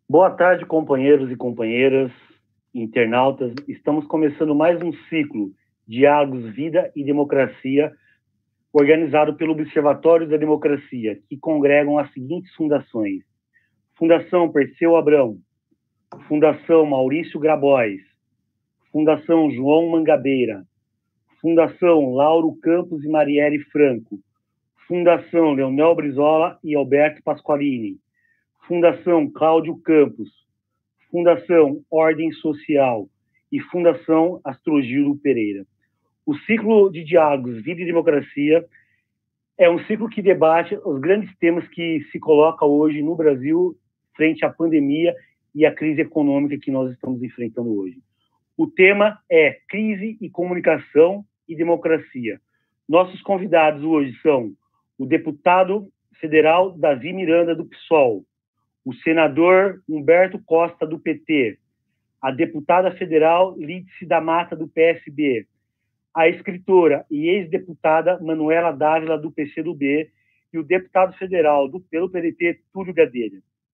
Boa tarde, companheiros e companheiras, internautas. Estamos começando mais um ciclo Diálogos, Vida e Democracia, organizado pelo Observatório da Democracia, que congregam as seguintes fundações: Fundação Perseu Abrão, Fundação Maurício Grabois, Fundação João Mangabeira, Fundação Lauro Campos e Marielle Franco, Fundação Leonel Brizola e Alberto Pasqualini, Fundação Cláudio Campos, Fundação Ordem Social e Fundação Astrogildo Pereira. O ciclo de diálogos Vida e Democracia é um ciclo que debate os grandes temas que se colocam hoje no Brasil frente à pandemia e à crise econômica que nós estamos enfrentando hoje. O tema é crise e comunicação e democracia. Nossos convidados hoje são o deputado federal Davi Miranda, do PSOL, o senador Humberto Costa, do PT, a deputada federal Lídice da Mata, do PSB, a escritora e ex-deputada Manuela Dávila, do PCdoB, e o deputado federal pelo PDT, Túlio Gadelha.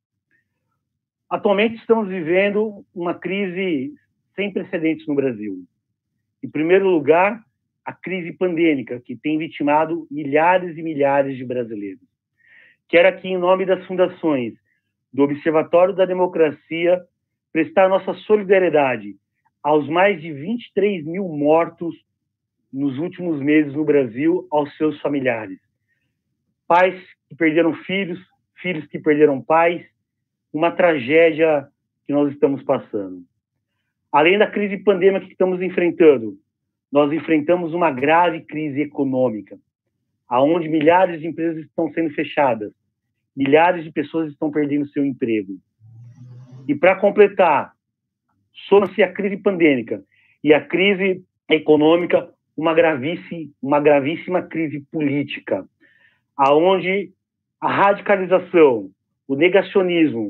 Atualmente estamos vivendo uma crise sem precedentes no Brasil. Em primeiro lugar, a crise pandêmica, que tem vitimado milhares e milhares de brasileiros. Quero aqui, em nome das fundações do Observatório da Democracia, prestar nossa solidariedade aos mais de 23 mil mortos nos últimos meses no Brasil, aos seus familiares. Pais que perderam filhos, filhos que perderam pais, uma tragédia que nós estamos passando. Além da crise pandêmica que estamos enfrentando, nós enfrentamos uma grave crise econômica, onde milhares de empresas estão sendo fechadas, milhares de pessoas estão perdendo seu emprego. E para completar, soma-se a crise pandêmica e a crise econômica, uma gravíssima crise política, onde a radicalização, o negacionismo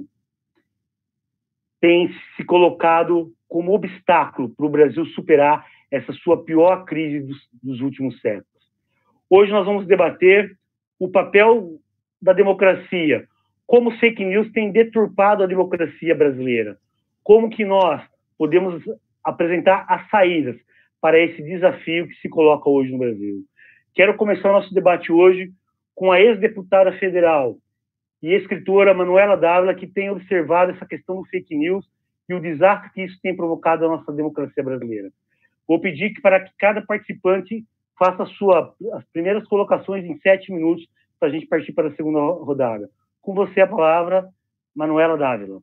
tem se colocado como obstáculo para o Brasil superar essa sua pior crise dos últimos séculos. Hoje nós vamos debater o papel da democracia, como fake news tem deturpado a democracia brasileira, como que nós podemos apresentar as saídas para esse desafio que se coloca hoje no Brasil. Quero começar o nosso debate hoje com a ex-deputada federal e escritora Manuela Dávila, que tem observado essa questão do fake news e o desastre que isso tem provocado na nossa democracia brasileira. Vou pedir para que cada participante faça as primeiras colocações em 7 minutos, para a gente partir para a segunda rodada. Com você a palavra, Manuela Dávila.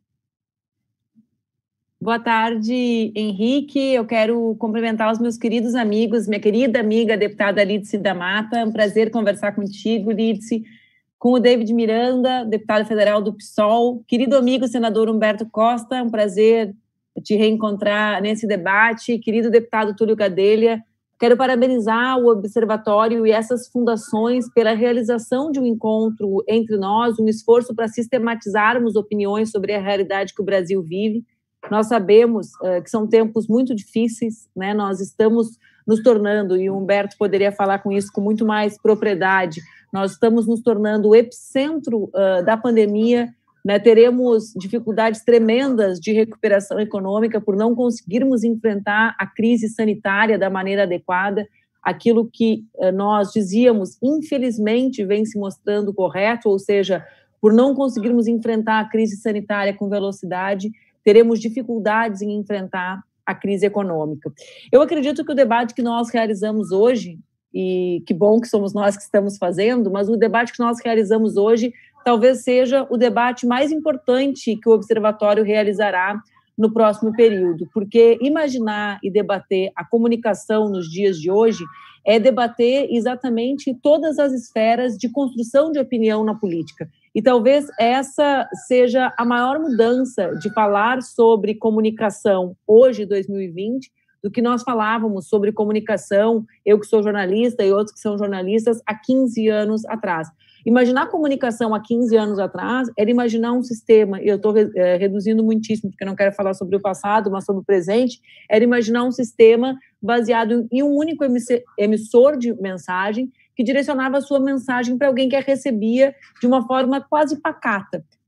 Boa tarde, Henrique. Eu quero cumprimentar os meus queridos amigos, minha querida amiga, a deputada Lídice da Mata. É um prazer conversar contigo, Lídice. Com o David Miranda, deputado federal do PSOL. Querido amigo, senador Humberto Costa, é um prazer te reencontrar nesse debate. Querido deputado Túlio Gadelha, quero parabenizar o Observatório e essas fundações pela realização de um encontro entre nós, um esforço para sistematizarmos opiniões sobre a realidade que o Brasil vive. Nós sabemos que são tempos muito difíceis, né? Nós estamos nos tornando, e o Humberto poderia falar com isso com muito mais propriedade, nós estamos nos tornando o epicentro da pandemia, né? Teremos dificuldades tremendas de recuperação econômica por não conseguirmos enfrentar a crise sanitária da maneira adequada. Aquilo que nós dizíamos, infelizmente, vem se mostrando correto, ou seja, por não conseguirmos enfrentar a crise sanitária com velocidade, teremos dificuldades em enfrentar a crise econômica. Eu acredito que o debate que nós realizamos hoje, e que bom que somos nós que estamos fazendo, mas o debate que nós realizamos hoje talvez seja o debate mais importante que o Observatório realizará no próximo período, porque imaginar e debater a comunicação nos dias de hoje é debater exatamente todas as esferas de construção de opinião na política. E talvez essa seja a maior mudança de falar sobre comunicação hoje, 2020, do que nós falávamos sobre comunicação, eu que sou jornalista e outros que são jornalistas, há 15 anos atrás. Imaginar comunicação há 15 anos atrás era imaginar um sistema, e eu estou reduzindo muitíssimo, porque eu não quero falar sobre o passado, mas sobre o presente, era imaginar um sistema baseado em um único emissor de mensagem que direcionava a sua mensagem para alguém que a recebia de uma forma quase pacata.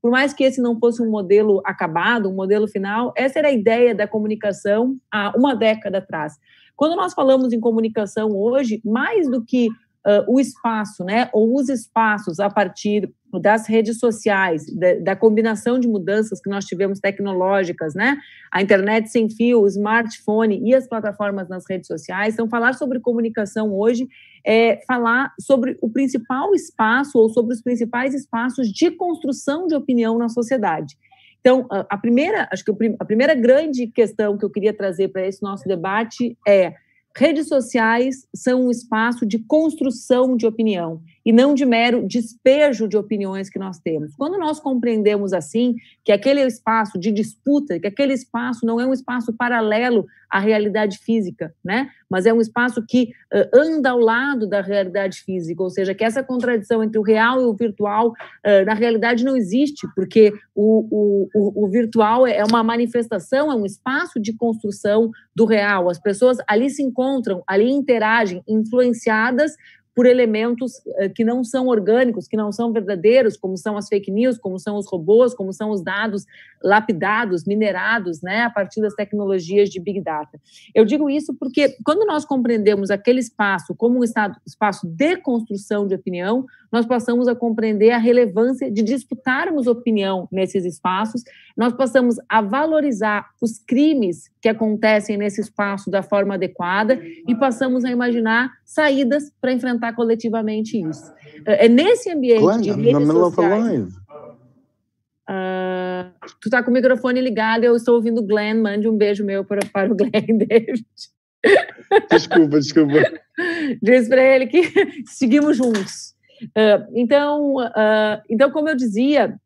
por mais que esse não fosse um modelo acabado, um modelo final, essa era a ideia da comunicação há uma década atrás. Quando nós falamos em comunicação hoje, mais do que o espaço, né, ou os espaços a partir das redes sociais, da combinação de mudanças que nós tivemos tecnológicas, né, a internet sem fio, o smartphone e as plataformas nas redes sociais. Então, falar sobre comunicação hoje é falar sobre o principal espaço ou sobre os principais espaços de construção de opinião na sociedade. Então, acho que a primeira grande questão que eu queria trazer para esse nosso debate é: redes sociais são um espaço de construção de opinião e não de mero despejo de opiniões que nós temos. Quando nós compreendemos assim, que aquele espaço de disputa, que aquele espaço não é um espaço paralelo à realidade física, né? Mas é um espaço que anda ao lado da realidade física, ou seja, que essa contradição entre o real e o virtual, na realidade não existe, porque o virtual é uma manifestação, é um espaço de construção do real. As pessoas ali se encontram, ali interagem, influenciadas por elementos que não são orgânicos, que não são verdadeiros, como são as fake news, como são os robôs, como são os dados lapidados, minerados, né, a partir das tecnologias de Big Data. Eu digo isso porque, quando nós compreendemos aquele espaço como um espaço de construção de opinião, nós passamos a compreender a relevância de disputarmos opinião nesses espaços, nós passamos a valorizar os crimes que acontecem nesse espaço da forma adequada e passamos a imaginar saídas para enfrentar coletivamente isso. É nesse ambiente de redes sociais... tu está com o microfone ligado, eu estou ouvindo o Glenn, mande um beijo meu para o Glenn, David. Desculpa. Diz para ele que seguimos juntos. Então, como eu dizia,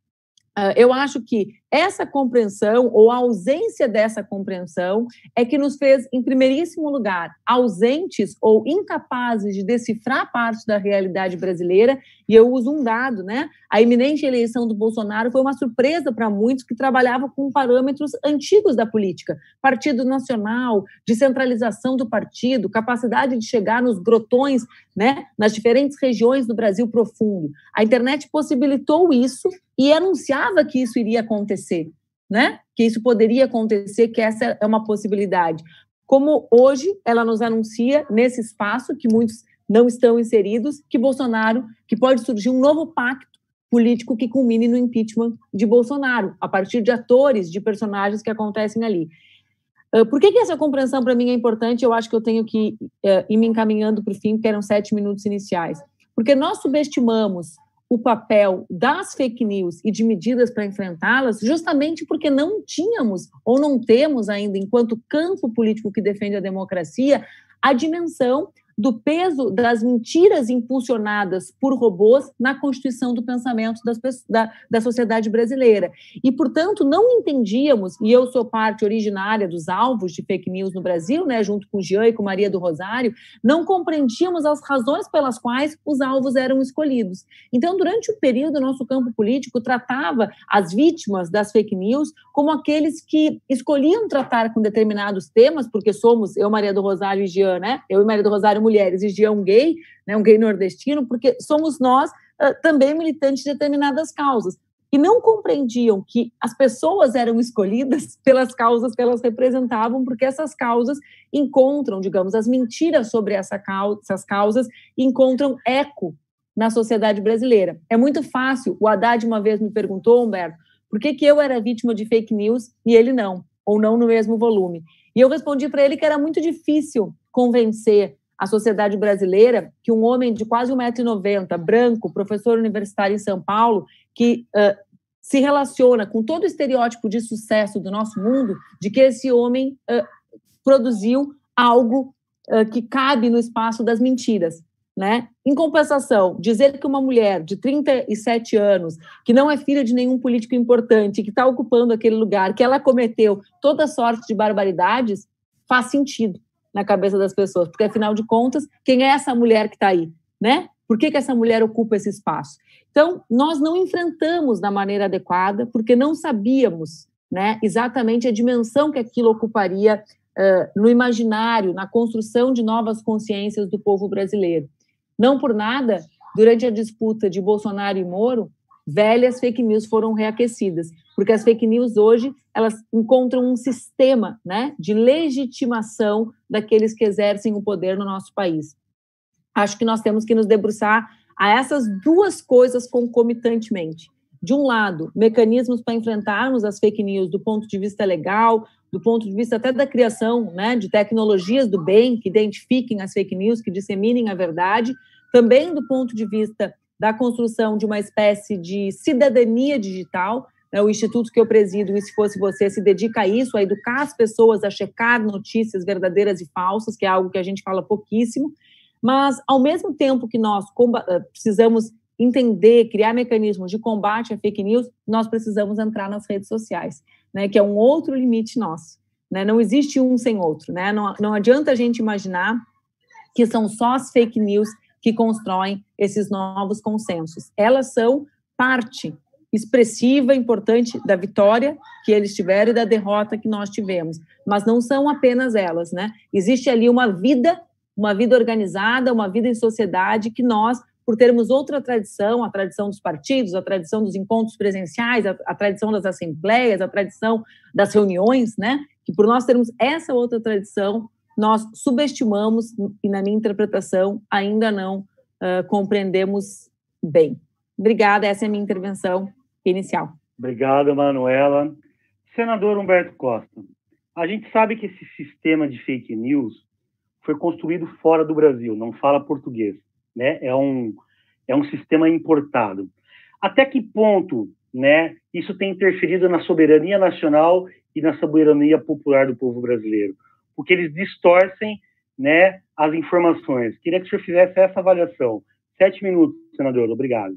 eu acho que essa compreensão, ou a ausência dessa compreensão, é que nos fez, em primeiríssimo lugar, ausentes ou incapazes de decifrar parte da realidade brasileira. E eu uso um dado, né? A iminente eleição do Bolsonaro foi uma surpresa para muitos que trabalhavam com parâmetros antigos da política. Partido nacional, descentralização do partido, capacidade de chegar nos grotões, né, nas diferentes regiões do Brasil profundo. A internet possibilitou isso e anunciava que isso iria acontecer, né? Que isso poderia acontecer, que essa é uma possibilidade. Como hoje ela nos anuncia, nesse espaço que muitos não estão inseridos, que pode surgir um novo pacto político que culmine no impeachment de Bolsonaro, a partir de atores, de personagens que acontecem ali. Por que essa compreensão para mim é importante? Eu acho que eu tenho que ir me encaminhando para o fim, porque eram 7 minutos iniciais. Porque nós subestimamos o papel das fake news e de medidas para enfrentá-las, justamente porque não tínhamos, ou não temos ainda, enquanto campo político que defende a democracia, a dimensão do peso das mentiras impulsionadas por robôs na constituição do pensamento da sociedade brasileira. E, portanto, não entendíamos, e eu sou parte originária dos alvos de fake news no Brasil, né, junto com o Jean e com Maria do Rosário, não compreendíamos as razões pelas quais os alvos eram escolhidos. Então, durante o período, nosso campo político tratava as vítimas das fake news como aqueles que escolhiam tratar com determinados temas, porque somos, eu, Maria do Rosário e Jean, né, eu e Maria do Rosário mulheres, e Jean um gay, né, um gay nordestino, porque somos nós também militantes de determinadas causas. E não compreendiam que as pessoas eram escolhidas pelas causas que elas representavam, porque essas causas encontram, digamos, as mentiras sobre essas causas encontram eco na sociedade brasileira. É muito fácil. O Haddad uma vez me perguntou, Humberto, por que eu era vítima de fake news e ele não, ou não no mesmo volume? E eu respondi para ele que era muito difícil convencer a sociedade brasileira que um homem de quase 1,90 m, branco, professor universitário em São Paulo, que se relaciona com todo o estereótipo de sucesso do nosso mundo, de que esse homem produziu algo que cabe no espaço das mentiras, né? Em compensação, dizer que uma mulher de 37 anos, que não é filha de nenhum político importante, que está ocupando aquele lugar, que ela cometeu toda sorte de barbaridades, faz sentido na cabeça das pessoas, porque, afinal de contas, quem é essa mulher que está aí, né? Por que essa mulher ocupa esse espaço? Então, nós não enfrentamos da maneira adequada, porque não sabíamos, né, exatamente a dimensão que aquilo ocuparia no imaginário, na construção de novas consciências do povo brasileiro. Não por nada, durante a disputa de Bolsonaro e Moro, velhas fake news foram reaquecidas, porque as fake news hoje, elas encontram um sistema, né, de legitimação daqueles que exercem o poder no nosso país. Acho que nós temos que nos debruçar a essas duas coisas concomitantemente. De um lado, mecanismos para enfrentarmos as fake news do ponto de vista legal, do ponto de vista até da criação, né, de tecnologias do bem que identifiquem as fake news, que disseminem a verdade, também do ponto de vista da construção de uma espécie de cidadania digital, né, o instituto que eu presido, e Se Fosse Você, se dedica a isso, a educar as pessoas a checar notícias verdadeiras e falsas, que é algo que a gente fala pouquíssimo, mas, ao mesmo tempo que nós precisamos entender, criar mecanismos de combate à fake news, nós precisamos entrar nas redes sociais, né, que é um outro limite nosso, né, não existe um sem outro, né, não adianta a gente imaginar que são só as fake news que constroem esses novos consensos. Elas são parte expressiva, importante da vitória que eles tiveram e da derrota que nós tivemos, mas não são apenas elas, né, existe ali uma vida organizada, uma vida em sociedade que nós, por termos outra tradição, a tradição dos partidos, a tradição dos encontros presenciais, a tradição das assembleias, a tradição das reuniões, né? Que por nós termos essa outra tradição, nós subestimamos e, na minha interpretação, ainda não compreendemos bem. Obrigada, essa é a minha intervenção inicial. Obrigado, Manuela. Senador Humberto Costa, a gente sabe que esse sistema de fake news foi construído fora do Brasil, não fala português. Né? É um sistema importado. Até que ponto, né, isso tem interferido na soberania nacional e na soberania popular do povo brasileiro? Porque eles distorcem, né, as informações. Queria que o senhor fizesse essa avaliação. 7 minutos, senador. Obrigado.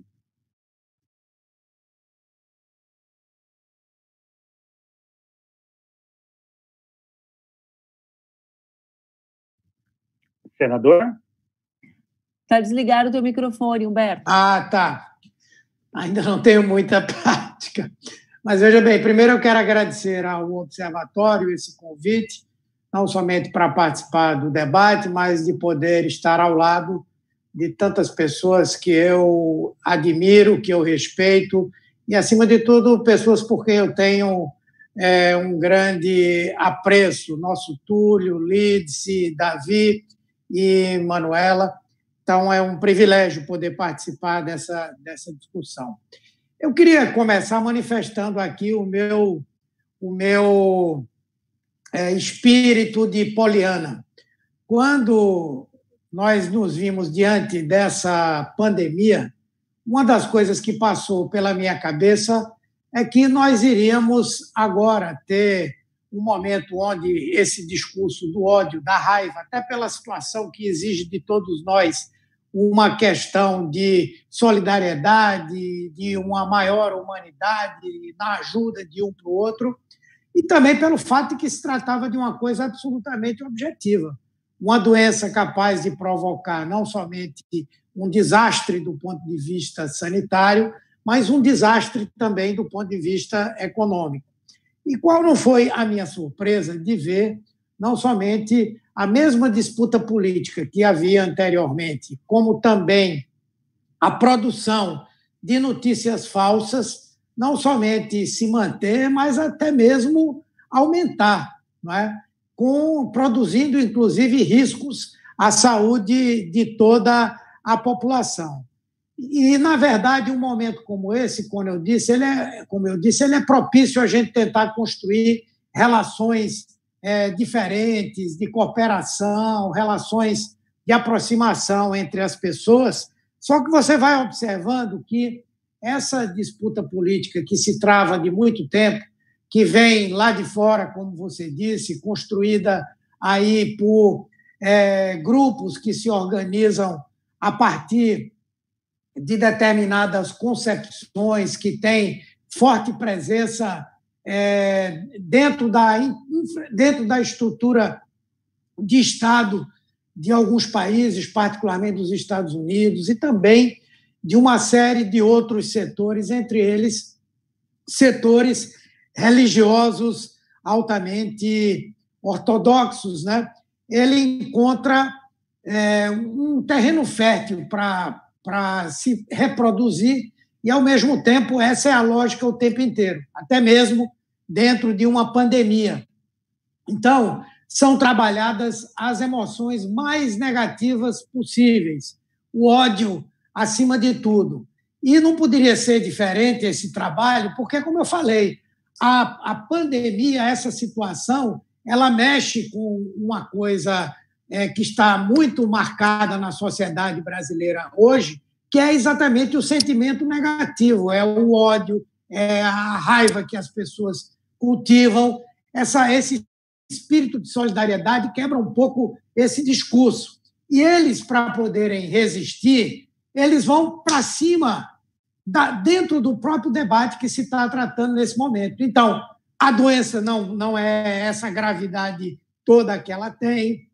Senador? Está desligado o teu microfone, Humberto. Ah, tá. Ainda não tenho muita prática. Mas, veja bem, primeiro eu quero agradecer ao Observatório esse convite, não somente para participar do debate, mas de poder estar ao lado de tantas pessoas que eu admiro, que eu respeito, e, acima de tudo, pessoas por quem eu tenho um grande apreço. Nosso Túlio, Lídice, Davi e Manuela. Então, é um privilégio poder participar dessa discussão. Eu queria começar manifestando aqui o meu espírito de poliana. Quando nós nos vimos diante dessa pandemia, uma das coisas que passou pela minha cabeça é que nós iríamos agora ter um momento onde esse discurso do ódio, da raiva, até pela situação que exige de todos nós uma questão de solidariedade, de uma maior humanidade na ajuda de um para o outro, e também pelo fato de que se tratava de uma coisa absolutamente objetiva, uma doença capaz de provocar não somente um desastre do ponto de vista sanitário, mas um desastre também do ponto de vista econômico. E qual não foi a minha surpresa de ver não somente a mesma disputa política que havia anteriormente, como também a produção de notícias falsas, não somente se manter, mas até mesmo aumentar, não é? Produzindo, inclusive, riscos à saúde de toda a população. E, na verdade, um momento como esse, como eu disse, ele é propício a gente tentar construir relações diferentes, de cooperação, relações de aproximação entre as pessoas, só que você vai observando que essa disputa política que se trava de muito tempo, que vem lá de fora, como você disse, construída aí por grupos que se organizam a partir de determinadas concepções, que têm forte presença dentro da estrutura de Estado de alguns países, particularmente dos Estados Unidos, e também de uma série de outros setores, entre eles setores religiosos altamente ortodoxos, né? Ele encontra um terreno fértil para se reproduzir e, ao mesmo tempo, essa é a lógica o tempo inteiro, até mesmo dentro de uma pandemia. Então, são trabalhadas as emoções mais negativas possíveis, o ódio acima de tudo. E não poderia ser diferente esse trabalho, porque, como eu falei, a pandemia, essa situação, ela mexe com uma coisa que está muito marcada na sociedade brasileira hoje, que é exatamente o sentimento negativo, é o ódio, é a raiva que as pessoas cultivam, esse espírito de solidariedade quebra um pouco esse discurso. E eles, para poderem resistir, eles vão para cima, dentro do próprio debate que se está tratando nesse momento. Então, a doença não é essa gravidade toda que ela tem.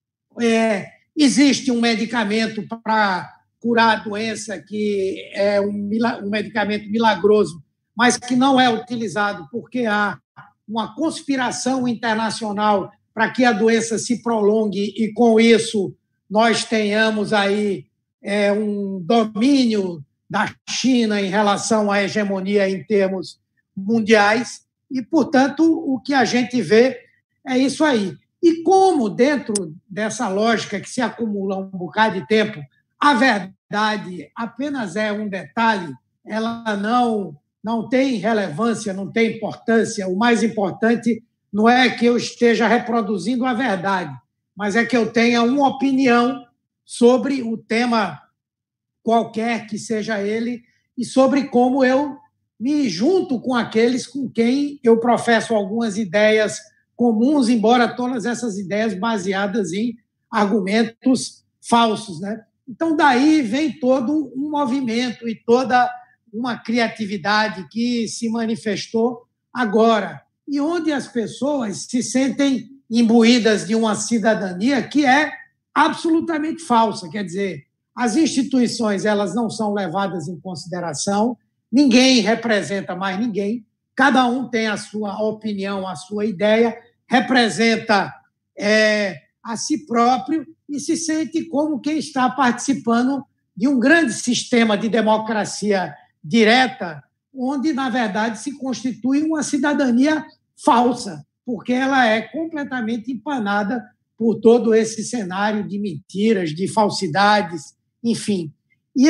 Existe um medicamento para curar a doença, que é um medicamento milagroso, mas que não é utilizado porque há uma conspiração internacional para que a doença se prolongue e, com isso, nós tenhamos aí um domínio da China em relação à hegemonia em termos mundiais e, portanto, o que a gente vê é isso aí. E como, dentro dessa lógica que se acumula um bocado de tempo, a verdade apenas é um detalhe, ela não tem relevância, não tem importância. O mais importante não é que eu esteja reproduzindo a verdade, mas é que eu tenha uma opinião sobre o tema qualquer que seja ele e sobre como eu me junto com aqueles com quem eu professo algumas ideias comuns, embora todas essas ideias baseadas em argumentos falsos, né? Então, daí vem todo um movimento e toda uma criatividade que se manifestou agora, e onde as pessoas se sentem imbuídas de uma cidadania que é absolutamente falsa. Quer dizer, as instituições elas não são levadas em consideração, ninguém representa mais ninguém, cada um tem a sua opinião, a sua ideia, representa a si próprio e se sente como quem está participando de um grande sistema de democracia direta, onde, na verdade, se constitui uma cidadania falsa, porque ela é completamente empanada por todo esse cenário de mentiras, de falsidades, enfim. E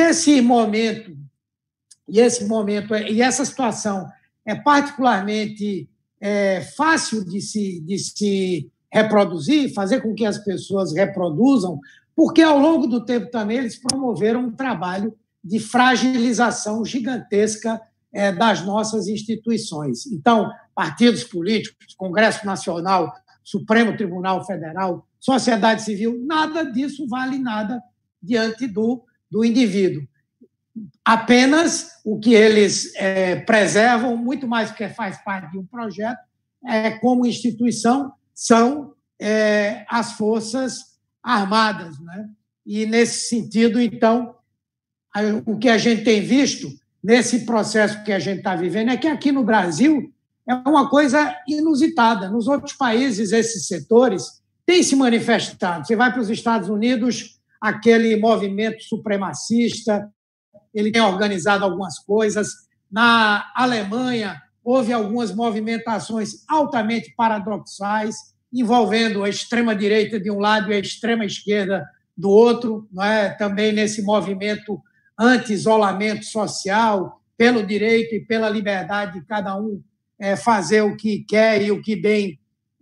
essa situação é particularmente fácil de se reproduzir, fazer com que as pessoas reproduzam, porque, ao longo do tempo também, eles promoveram um trabalho de fragilização gigantesca das nossas instituições. Então, partidos políticos, Congresso Nacional, Supremo Tribunal Federal, sociedade civil, nada disso vale nada diante do indivíduo. Apenas o que eles preservam, muito mais porque faz parte de um projeto, como instituição, são as Forças Armadas, né? E, nesse sentido, então, o que a gente tem visto nesse processo que a gente está vivendo é que aqui no Brasil é uma coisa inusitada. Nos outros países, esses setores têm se manifestado. Você vai para os Estados Unidos, aquele movimento supremacista, ele tem organizado algumas coisas. Na Alemanha, houve algumas movimentações altamente paradoxais, envolvendo a extrema-direita de um lado e a extrema-esquerda do outro, não é? Também nesse movimento anti-isolamento social, pelo direito e pela liberdade de cada um fazer o que quer e o que bem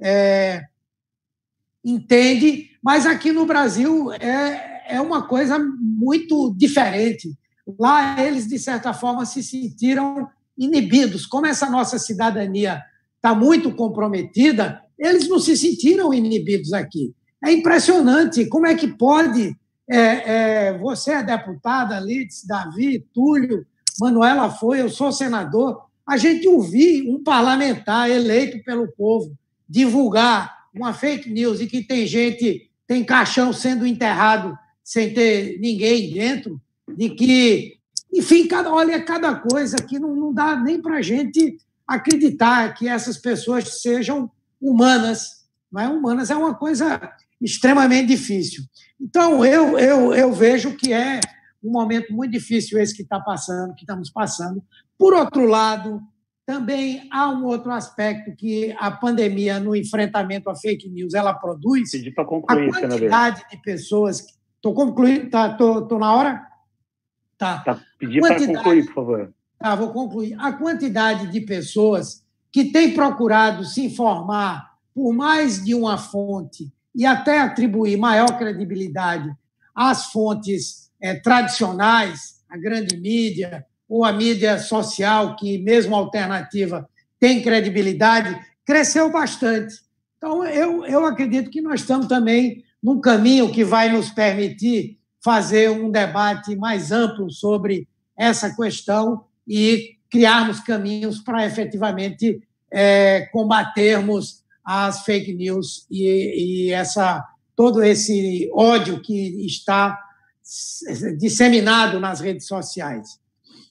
entende. Mas aqui no Brasil é uma coisa muito diferente. Lá eles, de certa forma, se sentiram inibidos. Como essa nossa cidadania está muito comprometida, eles não se sentiram inibidos aqui. É impressionante como é que pode... você é deputada, Lídice, Davi, Túlio, Manuela foi, eu sou senador, a gente ouvir um parlamentar eleito pelo povo divulgar uma fake news e que tem caixão sendo enterrado sem ter ninguém dentro, de que, enfim, cada coisa que não dá nem para a gente acreditar que essas pessoas sejam humanas. Não é? Humanas é uma coisa extremamente difícil. Então, eu vejo que é um momento muito difícil esse que estamos passando. Por outro lado, também há um outro aspecto que a pandemia, no enfrentamento à fake news, ela produz. Pedi para concluir, a quantidade de pessoas... Estou concluindo? Estou na hora? Tá. Pedi para concluir, por favor. Tá, vou concluir. A quantidade de pessoas que têm procurado se informar por mais de uma fonte e até atribuir maior credibilidade às fontes tradicionais, a grande mídia ou a mídia social, que mesmo alternativa tem credibilidade, cresceu bastante. Então, eu acredito que nós estamos também num caminho que vai nos permitir fazer um debate mais amplo sobre essa questão e criarmos caminhos para efetivamente combatermos as fake news e todo esse ódio que está disseminado nas redes sociais.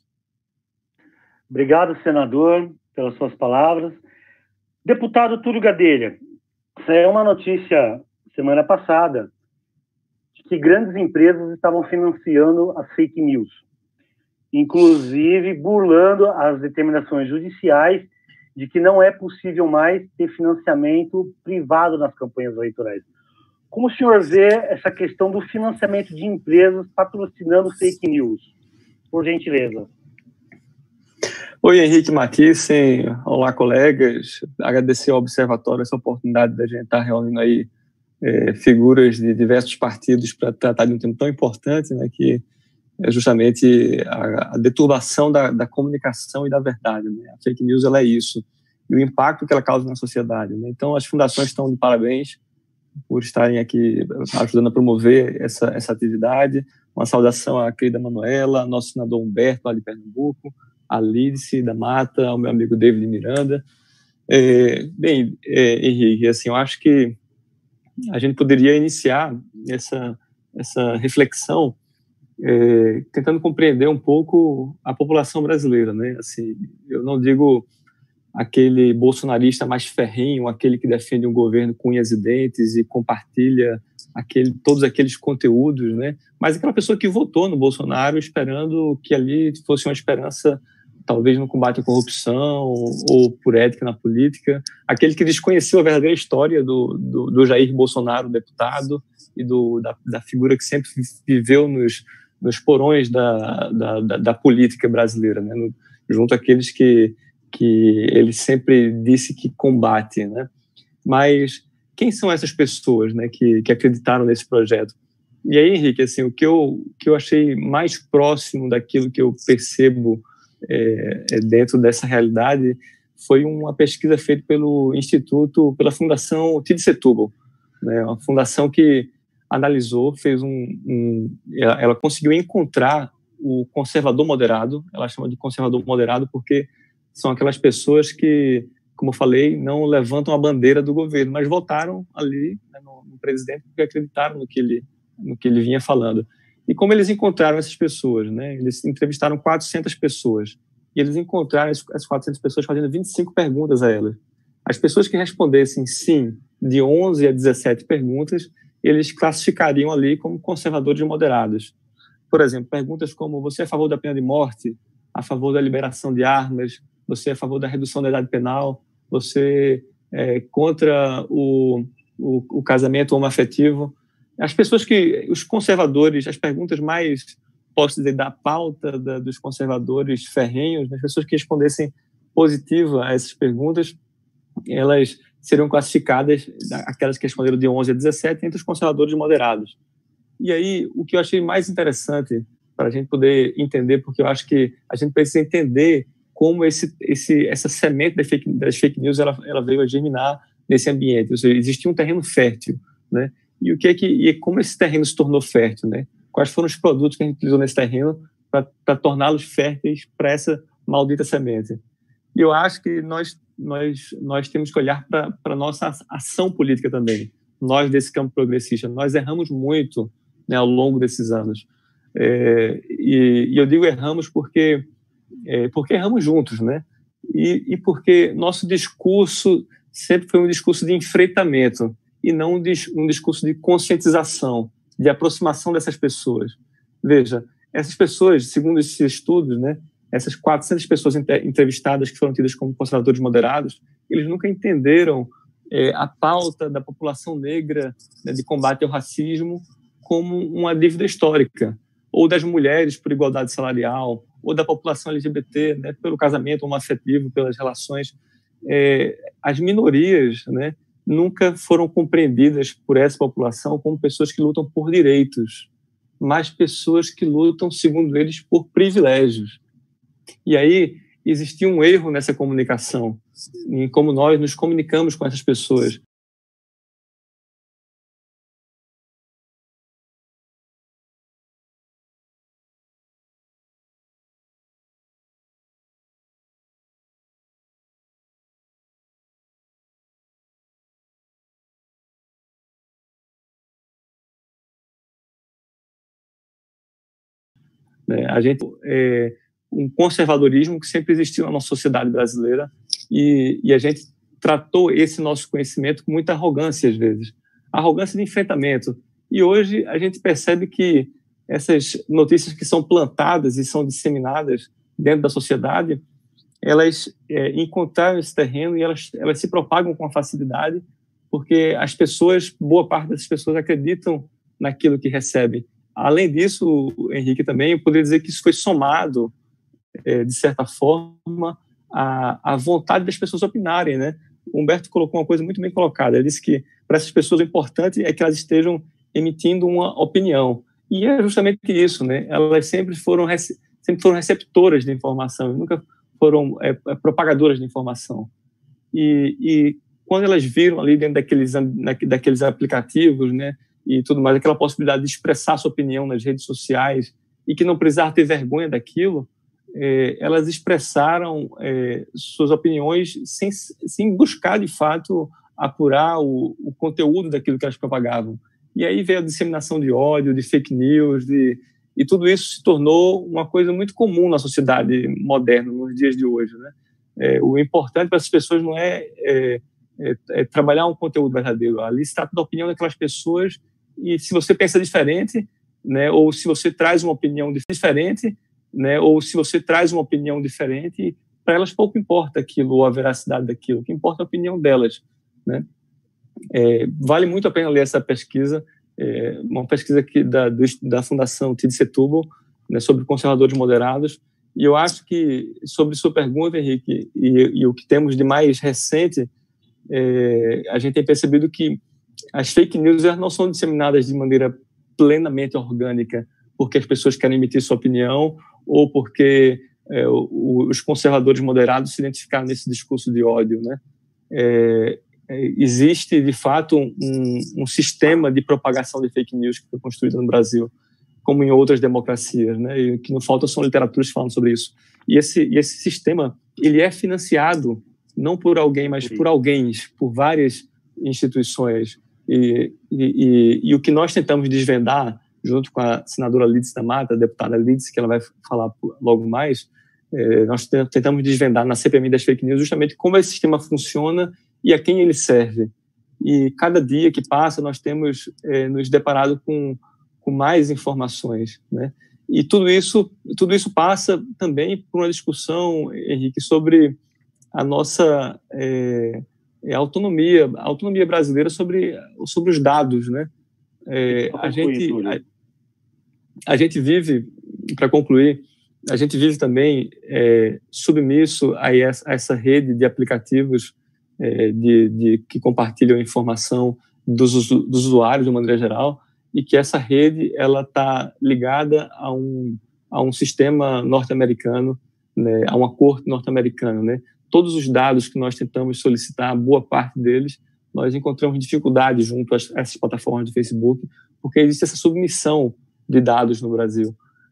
Obrigado, senador, pelas suas palavras. Deputado Túlio Gadelha, saiu uma notícia semana passada de que grandes empresas estavam financiando as fake news, inclusive burlando as determinações judiciais de que não é possível mais ter financiamento privado nas campanhas eleitorais. Como o senhor vê essa questão do financiamento de empresas patrocinando fake news? Por gentileza. Oi, Henrique Mathiesen. Olá, colegas. Agradecer ao Observatório essa oportunidade da gente estar reunindo aí figuras de diversos partidos para tratar de um tema tão importante, né, que é justamente a deturbação da comunicação e da verdade, né? A fake news, ela é isso, e o impacto que ela causa na sociedade, né? Então, as fundações estão de parabéns por estarem aqui ajudando a promover essa atividade. Uma saudação à querida Manuela, ao nosso senador Humberto, lá de Pernambuco, a Lídice da Mata, ao meu amigo David Miranda. Henrique, assim, eu acho que a gente poderia iniciar essa reflexão tentando compreender um pouco a população brasileira, né? Assim, eu não digo aquele bolsonarista mais ferrenho, aquele que defende um governo com unhas e dentes e compartilha todos aqueles conteúdos, né? Mas aquela pessoa que votou no Bolsonaro esperando que ali fosse uma esperança, talvez no combate à corrupção ou por ética na política, aquele que desconheceu a verdadeira história do Jair Bolsonaro, deputado, e da figura que sempre viveu nos porões da política brasileira, né? Junto àqueles que ele sempre disse que combate, né? Mas quem são essas pessoas, né, que acreditaram nesse projeto? E aí, Henrique, assim, o que eu achei mais próximo daquilo que eu percebo dentro dessa realidade foi uma pesquisa feita pela Fundação Tid Setúbal, né? Uma fundação que analisou, ela conseguiu encontrar o conservador moderado. Ela chama de conservador moderado porque são aquelas pessoas que, como eu falei, não levantam a bandeira do governo, mas votaram ali, né, no presidente porque acreditaram no que ele vinha falando. E como eles encontraram essas pessoas, né? Eles entrevistaram 400 pessoas e eles encontraram as 400 pessoas fazendo 25 perguntas a elas. As pessoas que respondessem sim de 11 a 17 perguntas, eles classificariam ali como conservadores moderados. Por exemplo, perguntas como: você é a favor da pena de morte? A favor da liberação de armas? Você é a favor da redução da idade penal? Você é contra o casamento homoafetivo? Os conservadores, as perguntas mais, posso dizer, da pauta dos conservadores ferrenhos, as pessoas que respondessem positiva a essas perguntas, elas seriam classificadas, aquelas que responderam de 11 a 17, entre os conservadores moderados. E aí, o que eu achei mais interessante para a gente poder entender, porque eu acho que a gente precisa entender como essa semente das fake news ela veio a germinar nesse ambiente. Ou seja, existia um terreno fértil, né? E como esse terreno se tornou fértil, né? Quais foram os produtos que a gente utilizou nesse terreno para torná-los férteis para essa maldita semente? E eu acho que nós temos que olhar para a nossa ação política também. Nós, desse campo progressista, nós erramos muito, né, ao longo desses anos. E eu digo erramos porque erramos juntos, né? E porque nosso discurso sempre foi um discurso de enfrentamento e não um discurso de conscientização, de aproximação dessas pessoas. Veja, essas pessoas, segundo esses estudos, né, essas 400 pessoas entrevistadas que foram tidas como conservadores moderados, eles nunca entenderam a pauta da população negra, né, de combate ao racismo como uma dívida histórica, ou das mulheres por igualdade salarial, ou da população LGBT, né, pelo casamento homoafetivo, pelas relações. As minorias, né, nunca foram compreendidas por essa população como pessoas que lutam por direitos, mas pessoas que lutam, segundo eles, por privilégios. E aí existia um erro nessa comunicação, em como nós nos comunicamos com essas pessoas. A gente um conservadorismo que sempre existiu na nossa sociedade brasileira e a gente tratou esse nosso conhecimento com muita arrogância às vezes, arrogância de enfrentamento. E hoje a gente percebe que essas notícias que são plantadas e são disseminadas dentro da sociedade, elas encontraram esse terreno e elas se propagam com facilidade, porque as pessoas, boa parte dessas pessoas acreditam naquilo que recebem. Além disso, Henrique, também eu poderia dizer que isso foi somado, de certa forma, à vontade das pessoas opinarem, né? O Humberto colocou uma coisa muito bem colocada. Ele disse que para essas pessoas o importante é que elas estejam emitindo uma opinião. E é justamente isso, né? Elas sempre foram receptoras de informação, nunca foram propagadoras de informação. E quando elas viram ali dentro daqueles aplicativos, né, e tudo mais, aquela possibilidade de expressar sua opinião nas redes sociais e que não precisar ter vergonha daquilo, elas expressaram suas opiniões sem buscar, de fato, apurar o conteúdo daquilo que elas propagavam. E aí veio a disseminação de ódio, de fake news, e tudo isso se tornou uma coisa muito comum na sociedade moderna, nos dias de hoje, né? O importante para essas pessoas não é trabalhar um conteúdo verdadeiro. Ali se trata da opinião daquelas pessoas, e se você pensa diferente, né, ou se você traz uma opinião diferente, né, ou se você traz uma opinião diferente, para elas pouco importa aquilo, ou a veracidade daquilo, o que importa é a opinião delas, né? Vale muito a pena ler essa pesquisa, uma pesquisa aqui da Fundação Tid Setúbal, né, sobre conservadores moderados, e eu acho que, sobre sua pergunta, Henrique, e o que temos de mais recente, a gente tem percebido que as fake news elas não são disseminadas de maneira plenamente orgânica, porque as pessoas querem emitir sua opinião ou porque os conservadores moderados se identificaram nesse discurso de ódio, né? Existe, de fato, um sistema de propagação de fake news que foi construído no Brasil, como em outras democracias, né? E que não falta são literaturas falando sobre isso. E esse sistema ele é financiado não por alguém, mas por alguém, por várias instituições. E o que nós tentamos desvendar, junto com a senadora Lídice da Mata, a deputada Lídice, que ela vai falar logo mais, nós tentamos desvendar na CPMI das fake news justamente como esse sistema funciona e a quem ele serve. E cada dia que passa, nós temos nos deparado com mais informações, né? E tudo isso passa também por uma discussão, Henrique, sobre a nossa a autonomia brasileira sobre os dados, né? A gente vive, para concluir, a gente vive também submisso a essa rede de aplicativos que compartilham informação dos usuários de uma maneira geral, e que essa rede ela está ligada a um sistema norte-americano, né, a uma corte norte-americana, né? Todos os dados que nós tentamos solicitar, boa parte deles, nós encontramos dificuldade junto a essas plataformas de Facebook, porque existe essa submissão de dados no Brasil.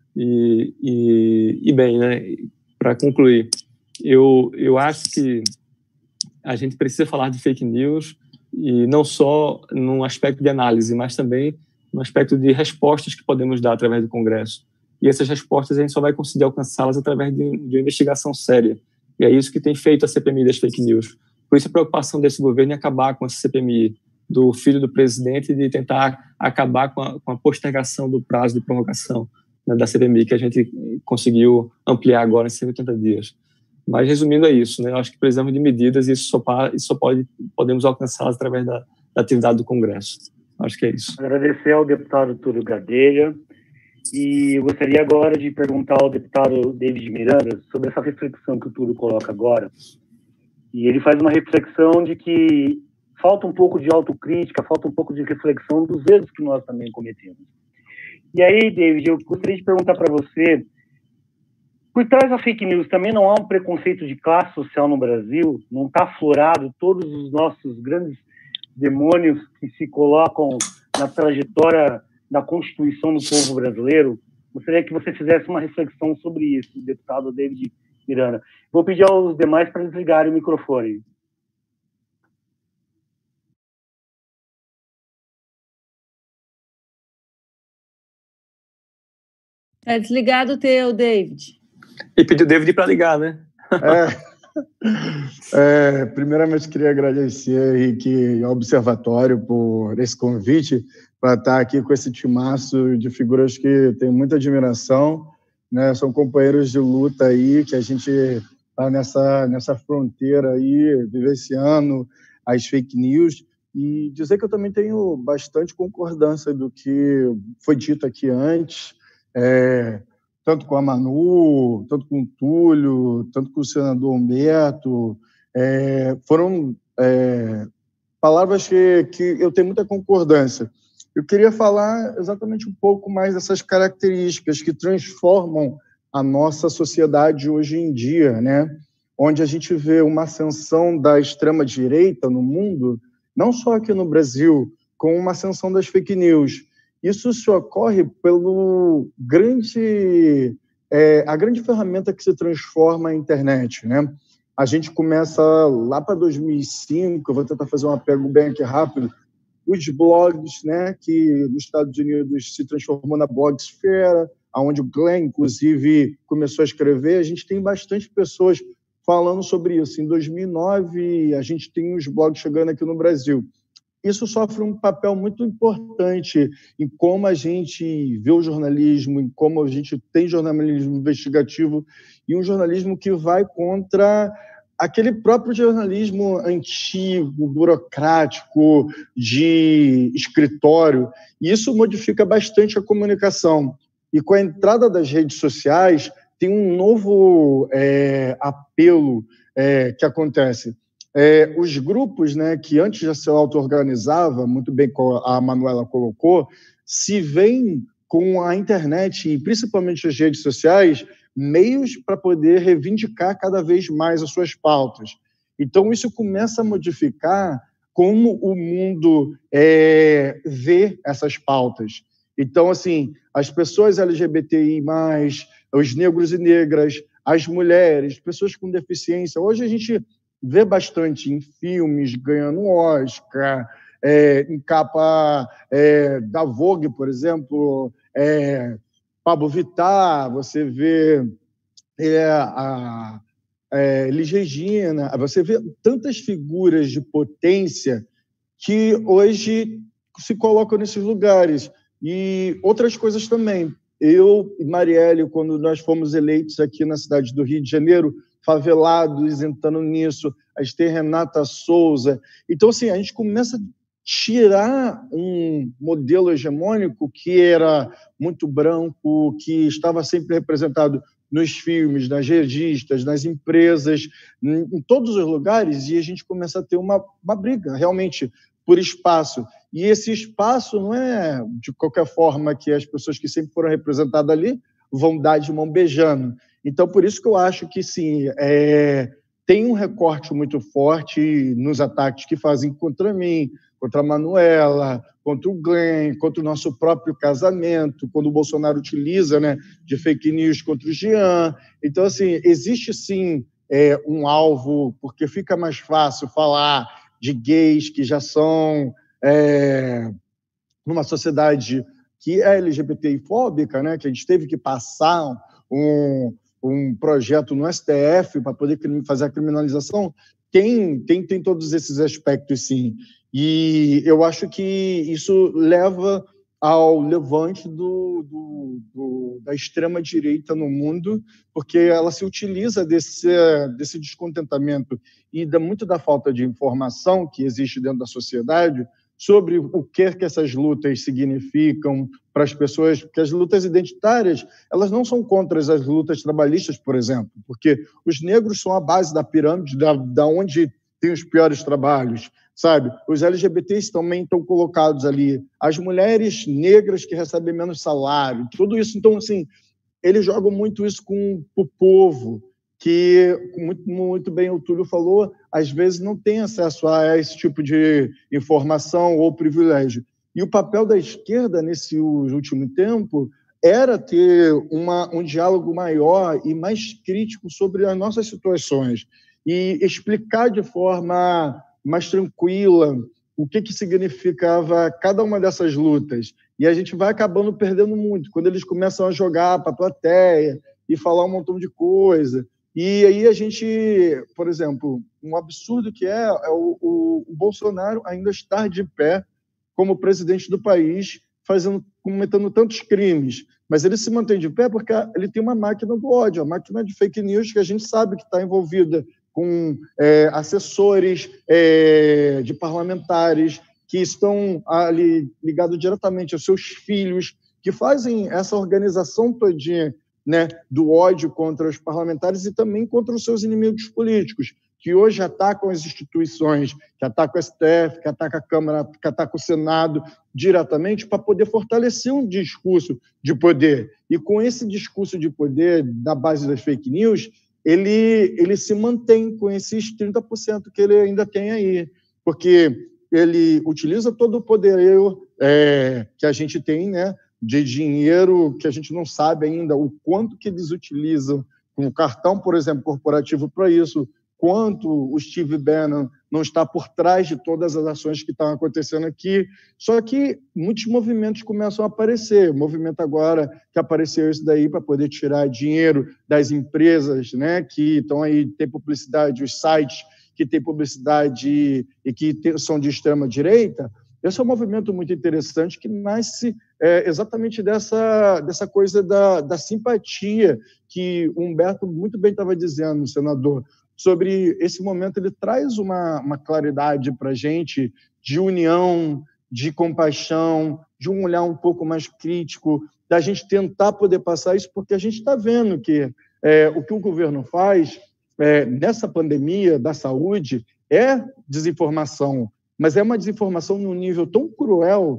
E bem, né, para concluir, eu acho que a gente precisa falar de fake news, e não só num aspecto de análise, mas também no aspecto de respostas que podemos dar através do Congresso. E essas respostas a gente só vai conseguir alcançá-las através de uma investigação séria. E é isso que tem feito a CPMI das fake news. Por isso a preocupação desse governo é acabar com essa CPMI do filho do presidente, de tentar acabar com a postergação do prazo de prorrogação. né, da CPMI, que a gente conseguiu ampliar agora em 180 dias. Mas, resumindo, é isso, né? Eu acho que precisamos de medidas e isso só podemos alcançá-las através da atividade do Congresso. Acho que é isso. Agradecer ao deputado Túlio Gadelha e eu gostaria agora de perguntar ao deputado David Miranda sobre essa reflexão que o Túlio coloca agora. E ele faz uma reflexão de que falta um pouco de autocrítica, falta um pouco de reflexão dos erros que nós também cometemos. E aí, David, eu gostaria de perguntar para você, por trás da fake news também não há um preconceito de classe social no Brasil? Não está aflorado todos os nossos grandes demônios que se colocam na trajetória da Constituição do povo brasileiro? Gostaria que você fizesse uma reflexão sobre isso, deputado David Miranda. Vou pedir aos demais para desligarem o microfone. Está desligado o teu, David. E pediu o David para ligar, né? Primeiramente, queria agradecer, Henrique, e ao Observatório por esse convite para estar aqui com esse timaço de figuras que tenho muita admiração, né? São companheiros de luta aí, que a gente está nessa fronteira aí, vivenciando as fake news, e dizer que eu também tenho bastante concordância do que foi dito aqui antes, tanto com a Manu, tanto com o Túlio, tanto com o senador Humberto. Foram palavras que eu tenho muita concordância. Eu queria falar exatamente um pouco mais dessas características que transformam a nossa sociedade hoje em dia, né? Onde a gente vê uma ascensão da extrema-direita no mundo, não só aqui no Brasil, com uma ascensão das fake news. Isso se ocorre pelo a grande ferramenta que se transforma a internet, né? A gente começa lá para 2005, eu vou tentar fazer um apego bem aqui rápido, os blogs, né, que nos Estados Unidos se transformou na blogosfera, onde o Glenn, inclusive, começou a escrever. A gente tem bastante pessoas falando sobre isso. Em 2009, a gente tem os blogs chegando aqui no Brasil. Isso sofre um papel muito importante em como a gente vê o jornalismo, em como a gente tem jornalismo investigativo e um jornalismo que vai contra aquele próprio jornalismo antigo, burocrático, de escritório. E isso modifica bastante a comunicação. E com a entrada das redes sociais, tem um novo apelo que acontece. Os grupos, né, que antes já se auto-organizava, muito bem a Manuela colocou, se veem com a internet e principalmente as redes sociais, meios para poder reivindicar cada vez mais as suas pautas. Então, isso começa a modificar como o mundo vê essas pautas. Então, assim, as pessoas LGBTI+, os negros e negras, as mulheres, pessoas com deficiência, hoje a gente vê bastante em filmes ganhando Oscar, em capa da Vogue, por exemplo, Pablo Vittar, você vê a Elis Regina, você vê tantas figuras de potência que hoje se colocam nesses lugares. E outras coisas também. Eu e Marielle, quando nós fomos eleitos aqui na cidade do Rio de Janeiro, favelados entrando nisso, a gente tem Renata Souza. Então, assim, a gente começa a tirar um modelo hegemônico que era muito branco, que estava sempre representado nos filmes, nas revistas, nas empresas, em todos os lugares, e a gente começa a ter uma briga, realmente, por espaço. E esse espaço não é de qualquer forma que as pessoas que sempre foram representadas ali vão dar de mão beijando. Então, por isso que eu acho que, sim, tem um recorte muito forte nos ataques que fazem contra mim, contra a Manuela, contra o Glenn, contra o nosso próprio casamento, quando o Bolsonaro utiliza, né, de fake news contra o Jean. Então, assim, existe, sim, um alvo, porque fica mais fácil falar de gays que já são numa sociedade que é LGBTI-fóbica, né, que a gente teve que passar um projeto no STF para poder fazer a criminalização, tem todos esses aspectos, sim. E eu acho que isso leva ao levante da extrema-direita no mundo, porque ela se utiliza desse descontentamento e muito da falta de informação que existe dentro da sociedade sobre o que essas lutas significam para as pessoas, porque as lutas identitárias, elas não são contra as lutas trabalhistas, por exemplo, porque os negros são a base da pirâmide, da onde tem os piores trabalhos, sabe? Os LGBTs também estão colocados ali, as mulheres negras que recebem menos salário, tudo isso. Então, assim, eles jogam muito isso com o povo, que, muito bem o Túlio falou, às vezes não tem acesso a esse tipo de informação ou privilégio. E o papel da esquerda, nesse último tempo, era ter um diálogo maior e mais crítico sobre as nossas situações e explicar de forma mais tranquila o que significava cada uma dessas lutas. E a gente vai acabando perdendo muito, quando eles começam a jogar para a plateia e falar um montão de coisa. E aí a gente, por exemplo, um absurdo que é o Bolsonaro ainda estar de pé como presidente do país, cometendo tantos crimes. Mas ele se mantém de pé porque ele tem uma máquina do ódio, a máquina de fake news, que a gente sabe que está envolvida com assessores de parlamentares que estão ali ligados diretamente aos seus filhos, que fazem essa organização todinha, né, do ódio contra os parlamentares e também contra os seus inimigos políticos, que hoje atacam as instituições, que atacam o STF, que atacam a Câmara, que atacam o Senado diretamente para poder fortalecer um discurso de poder. E com esse discurso de poder da base das fake news, ele se mantém com esses 30% que ele ainda tem aí, porque ele utiliza todo o poderio que a gente tem, né, de dinheiro, que a gente não sabe ainda o quanto que eles utilizam com o cartão, por exemplo, corporativo para isso, quanto o Steve Bannon não está por trás de todas as ações que estão acontecendo aqui. Só que muitos movimentos começam a aparecer. O movimento agora que apareceu isso daí para poder tirar dinheiro das empresas, né, que estão aí, tem publicidade, os sites que têm publicidade e que são de extrema-direita. Esse é um movimento muito interessante que nasce exatamente dessa coisa da simpatia que o Humberto muito bem estava dizendo, senador, sobre esse momento. Ele traz uma claridade para a gente de união, de compaixão, de um olhar um pouco mais crítico, da gente tentar poder passar isso, porque a gente está vendo que o que o governo faz nessa pandemia da saúde é desinformação, mas é uma desinformação num nível tão cruel,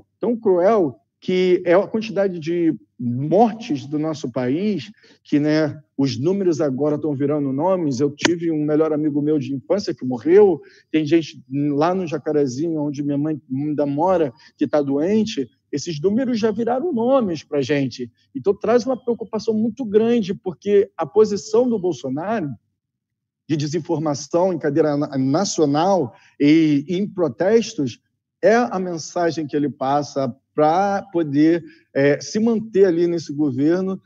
que é a quantidade de mortes do nosso país, que, né, os números agora estão virando nomes. Eu tive um melhor amigo meu de infância que morreu, tem gente lá no Jacarezinho, onde minha mãe ainda mora, que está doente. Esses números já viraram nomes para a gente. Então, traz uma preocupação muito grande, porque a posição do Bolsonaro de desinformação em cadeia nacional e em protestos é a mensagem que ele passa para poder se manter ali nesse governo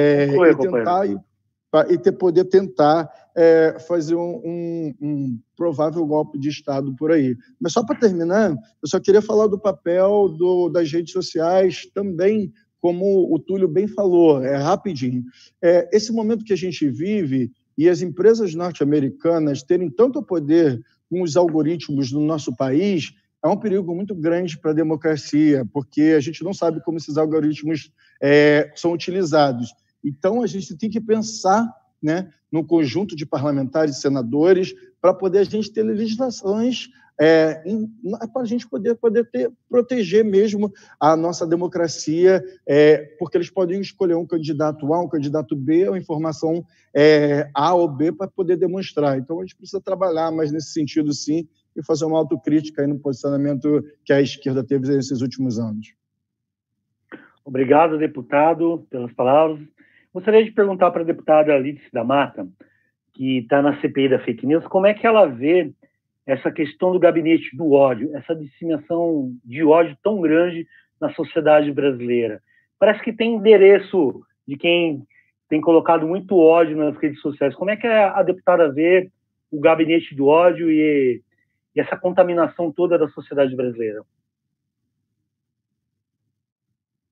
poder tentar fazer um provável golpe de Estado por aí. Mas só para terminar, eu só queria falar do papel das redes sociais também, como o Túlio bem falou, rapidinho. Esse momento que a gente vive e as empresas norte-americanas terem tanto poder com os algoritmos no nosso país é um perigo muito grande para a democracia, porque a gente não sabe como esses algoritmos são utilizados. Então, a gente tem que pensar, né, no conjunto de parlamentares e senadores para poder a gente ter legislações para a gente poder proteger mesmo a nossa democracia, porque eles podem escolher um candidato A, um candidato B, ou informação A ou B para poder demonstrar. Então, a gente precisa trabalhar mais nesse sentido, sim, e fazer uma autocrítica aí no posicionamento que a esquerda teve nesses últimos anos. Obrigado, deputado, pelas palavras. Gostaria de perguntar para a deputada Lídice da Mata, que está na CPI da fake news, como é que ela vê essa questão do gabinete do ódio, essa disseminação de ódio tão grande na sociedade brasileira. Parece que tem endereço de quem tem colocado muito ódio nas redes sociais. Como é que a deputada vê o gabinete do ódio e essa contaminação toda da sociedade brasileira?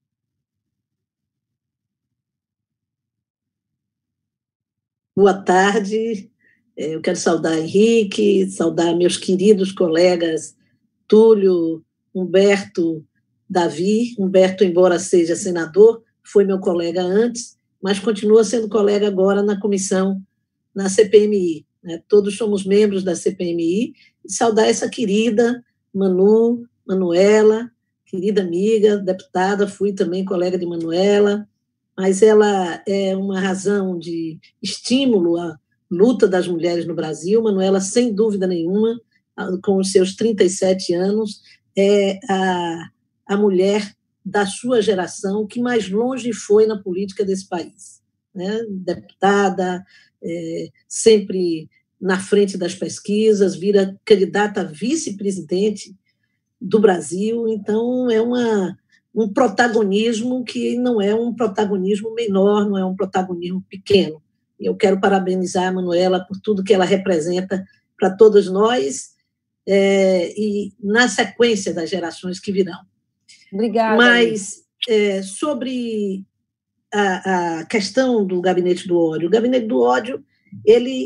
Boa tarde. Eu quero saudar Henrique, saudar meus queridos colegas Túlio, Humberto, Davi. Humberto, embora seja senador, foi meu colega antes, mas continua sendo colega agora na comissão, na CPMI. Né? Todos somos membros da CPMI. E saudar essa querida Manuela, querida amiga, deputada, fui também colega de Manuela, mas ela é uma razão de estímulo à luta das mulheres no Brasil. Manuela, sem dúvida nenhuma, com os seus 37 anos, é a mulher da sua geração que mais longe foi na política desse país. Né? Deputada, sempre na frente das pesquisas, vira candidata a vice-presidente do Brasil, então é um protagonismo que não é um protagonismo menor, não é um protagonismo pequeno. Eu quero parabenizar a Manuela por tudo que ela representa para todos nós e na sequência das gerações que virão. Obrigada. Mas sobre a questão do Gabinete do Ódio, o Gabinete do Ódio, ele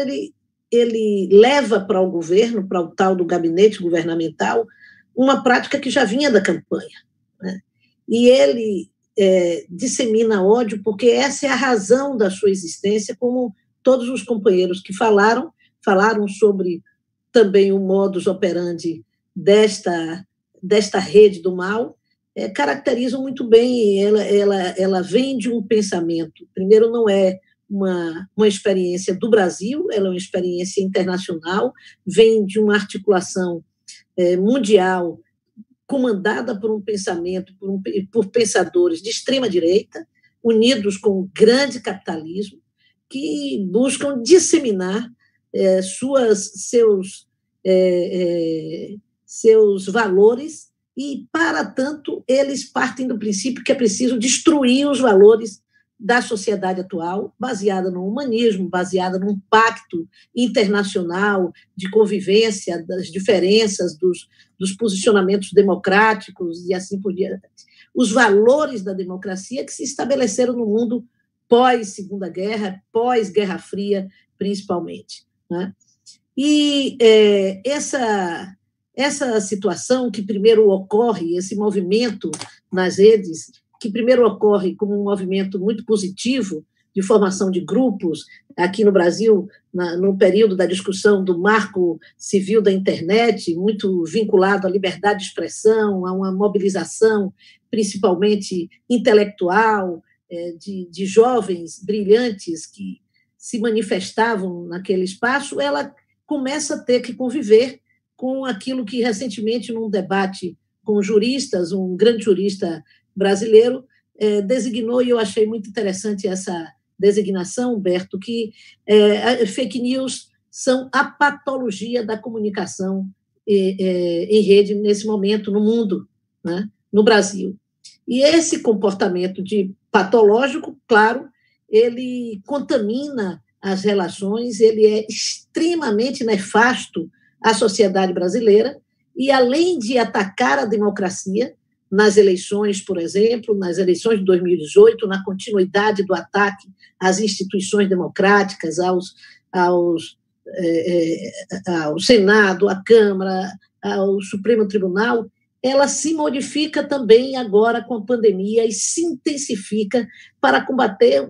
leva para o governo, para o tal do gabinete governamental, uma prática que já vinha da campanha. Né? E ele dissemina ódio porque essa é a razão da sua existência, como todos os companheiros que falaram sobre também o modus operandi desta rede do mal, caracterizam muito bem. Ela vem de um pensamento, primeiro, não é uma experiência do Brasil, ela é uma experiência internacional, vem de uma articulação mundial comandada por um pensamento, por pensadores de extrema-direita, unidos com o grande capitalismo, que buscam disseminar seus valores e, para tanto, eles partem do princípio que é preciso destruir os valores da sociedade atual, baseada no humanismo, baseada num pacto internacional de convivência das diferenças, dos posicionamentos democráticos e assim por diante. Os valores da democracia que se estabeleceram no mundo pós-Segunda Guerra, pós-Guerra Fria, principalmente. Né? E essa situação que primeiro ocorre, esse movimento nas redes, que primeiro ocorre como um movimento muito positivo de formação de grupos, aqui no Brasil, no período da discussão do marco civil da internet, muito vinculado à liberdade de expressão, a uma mobilização principalmente intelectual, de jovens brilhantes que se manifestavam naquele espaço, ela começa a ter que conviver com aquilo que recentemente, num debate com juristas, um grande jurista brasileiro designou, e eu achei muito interessante essa designação, Humberto, que fake news são a patologia da comunicação em rede nesse momento no mundo, né, no Brasil. E esse comportamento patológico, claro, ele contamina as relações, ele é extremamente nefasto à sociedade brasileira e, além de atacar a democracia, nas eleições, por exemplo, nas eleições de 2018, na continuidade do ataque às instituições democráticas, ao Senado, à Câmara, ao Supremo Tribunal, ela se modifica também agora com a pandemia e se intensifica para combater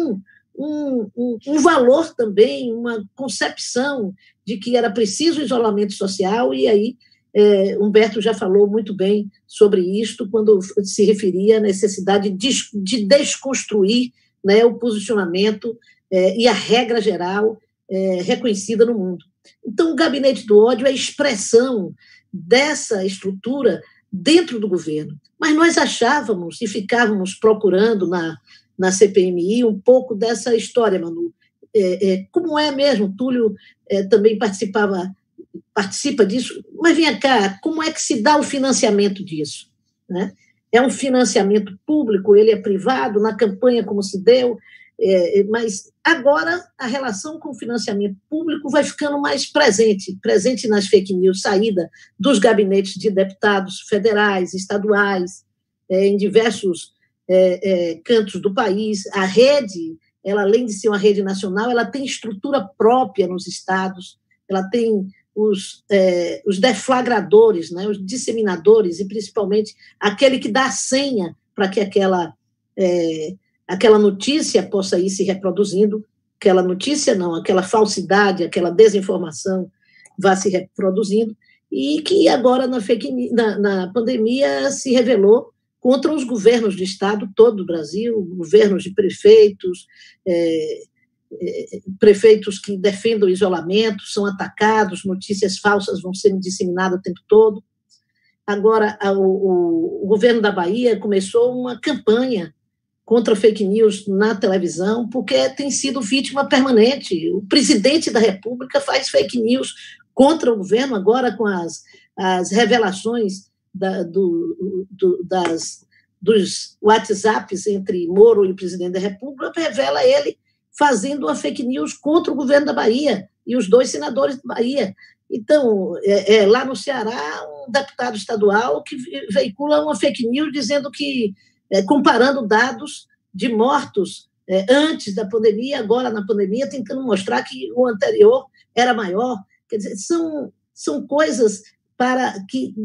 um valor também, uma concepção de que era preciso isolamento social, e aí Humberto já falou muito bem sobre isto quando se referia à necessidade de desconstruir, né, o posicionamento e a regra geral reconhecida no mundo. Então, o Gabinete do Ódio é a expressão dessa estrutura dentro do governo. Mas nós achávamos e ficávamos procurando na CPMI um pouco dessa história, Manu. Como é mesmo? Túlio também participa disso, mas vem cá, como é que se dá o financiamento disso? Né? É um financiamento público, ele é privado, na campanha como se deu, mas agora a relação com o financiamento público vai ficando mais presente nas fake news, saída dos gabinetes de deputados federais, estaduais, em diversos cantos do país. A rede ela, além de ser uma rede nacional, ela tem estrutura própria nos estados, ela tem os deflagradores, né, os disseminadores, e principalmente aquele que dá a senha para que aquela notícia possa ir se reproduzindo, aquela notícia não, aquela falsidade, aquela desinformação vá se reproduzindo, e que agora na pandemia se revelou contra os governos de Estado todo do Brasil, governos de prefeitos, prefeitos que defendem o isolamento, são atacados, notícias falsas vão sendo disseminadas o tempo todo. Agora, o governo da Bahia começou uma campanha contra fake news na televisão, porque tem sido vítima permanente. O presidente da República faz fake news contra o governo, agora com as revelações dos WhatsApps entre Moro e o presidente da República, revela ele fazendo uma fake news contra o governo da Bahia e os 2 senadores da Bahia. Então, lá no Ceará, um deputado estadual que veicula uma fake news dizendo que, comparando dados de mortos antes da pandemia, agora na pandemia, tentando mostrar que o anterior era maior. Quer dizer, são coisas que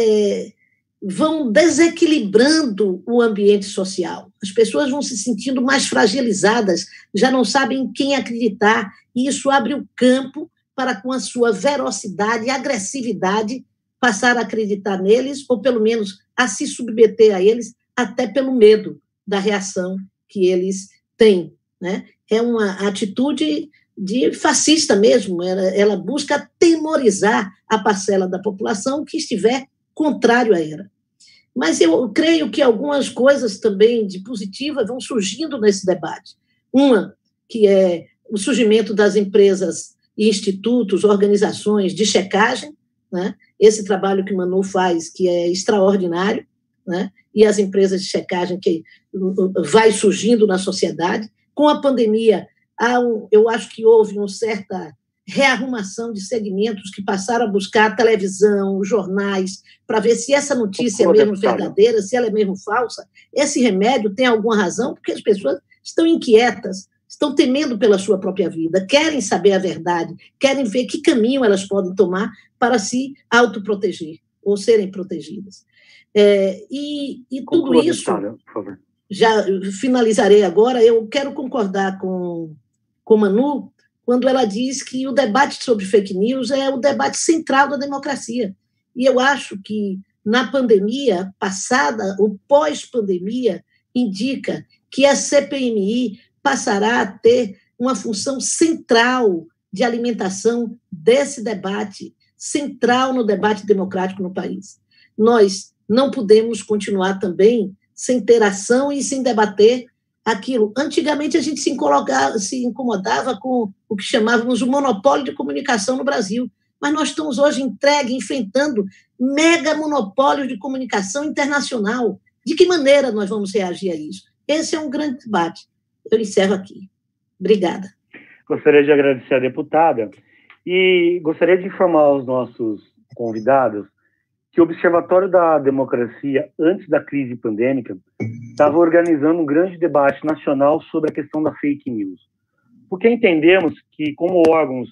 vão desequilibrando o ambiente social. As pessoas vão se sentindo mais fragilizadas, já não sabem em quem acreditar, e isso abre o campo para, com a sua velocidade e agressividade, passar a acreditar neles, ou pelo menos a se submeter a eles, até pelo medo da reação que eles têm, né? É uma atitude de fascista mesmo, ela busca atemorizar a parcela da população que estiver contrário a ela. Mas eu creio que algumas coisas também de positiva vão surgindo nesse debate. Uma, que é o surgimento das empresas e institutos, organizações de checagem, né? Esse trabalho que Manu faz, que é extraordinário, né? E as empresas de checagem que vai surgindo na sociedade. Com a pandemia, eu acho que houve uma certa rearrumação de segmentos que passaram a buscar a televisão, os jornais, para ver se essa notícia é mesmo verdadeira, se ela é mesmo falsa. Esse remédio tem alguma razão, porque as pessoas estão inquietas, estão temendo pela sua própria vida, querem saber a verdade, querem ver que caminho elas podem tomar para se autoproteger ou serem protegidas. E tudo isso... por favor. Já finalizarei agora, eu quero concordar com Manu, quando ela diz que o debate sobre fake news é o debate central da democracia. E eu acho que, na pandemia passada, o pós-pandemia, indica que a CPMI passará a ter uma função central de alimentação desse debate, central no debate democrático no país. Nós não podemos continuar também sem ter ação e sem debater aquilo. Antigamente, a gente se incomodava com o que chamávamos o monopólio de comunicação no Brasil, mas nós estamos hoje enfrentando mega monopólio de comunicação internacional. De que maneira nós vamos reagir a isso? Esse é um grande debate. Eu encerro aqui. Obrigada. Gostaria de agradecer à deputada e gostaria de informar os nossos convidados que o Observatório da Democracia, antes da crise pandêmica, estava organizando um grande debate nacional sobre a questão da fake news. Porque entendemos que, como órgãos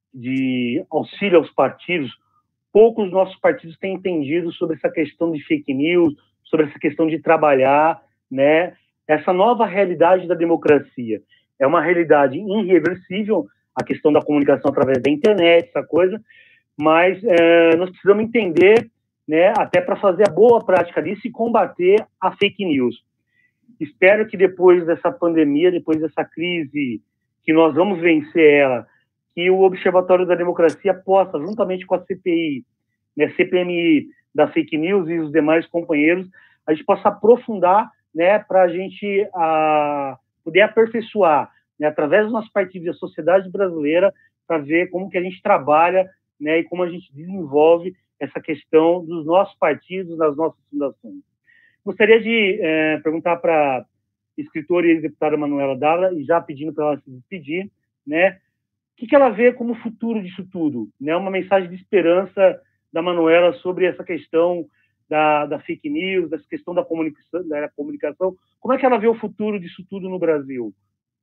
de auxílio aos partidos, poucos nossos partidos têm entendido sobre essa questão de fake news, sobre essa questão de trabalhar, né, essa nova realidade da democracia. É uma realidade irreversível, a questão da comunicação através da internet, essa coisa, mas nós precisamos entender, né, até para fazer a boa prática disso e combater a fake news. Espero que depois dessa pandemia, depois dessa crise, que nós vamos vencer ela, que o Observatório da Democracia possa, juntamente com a CPI, né, CPMI da fake news e os demais companheiros, a gente possa aprofundar, né, para a gente poder aperfeiçoar, né, através dos nossos partidos e da sociedade brasileira, para ver como que a gente trabalha, né, e como a gente desenvolve essa questão dos nossos partidos, das nossas fundações. Gostaria de perguntar para a escritora e ex-deputada Manuela Dávila, e já pedindo para ela se despedir, né, o que ela vê como futuro disso tudo, né, uma mensagem de esperança da Manuela sobre essa questão da fake news, dessa questão da comunicação, como é que ela vê o futuro disso tudo no Brasil?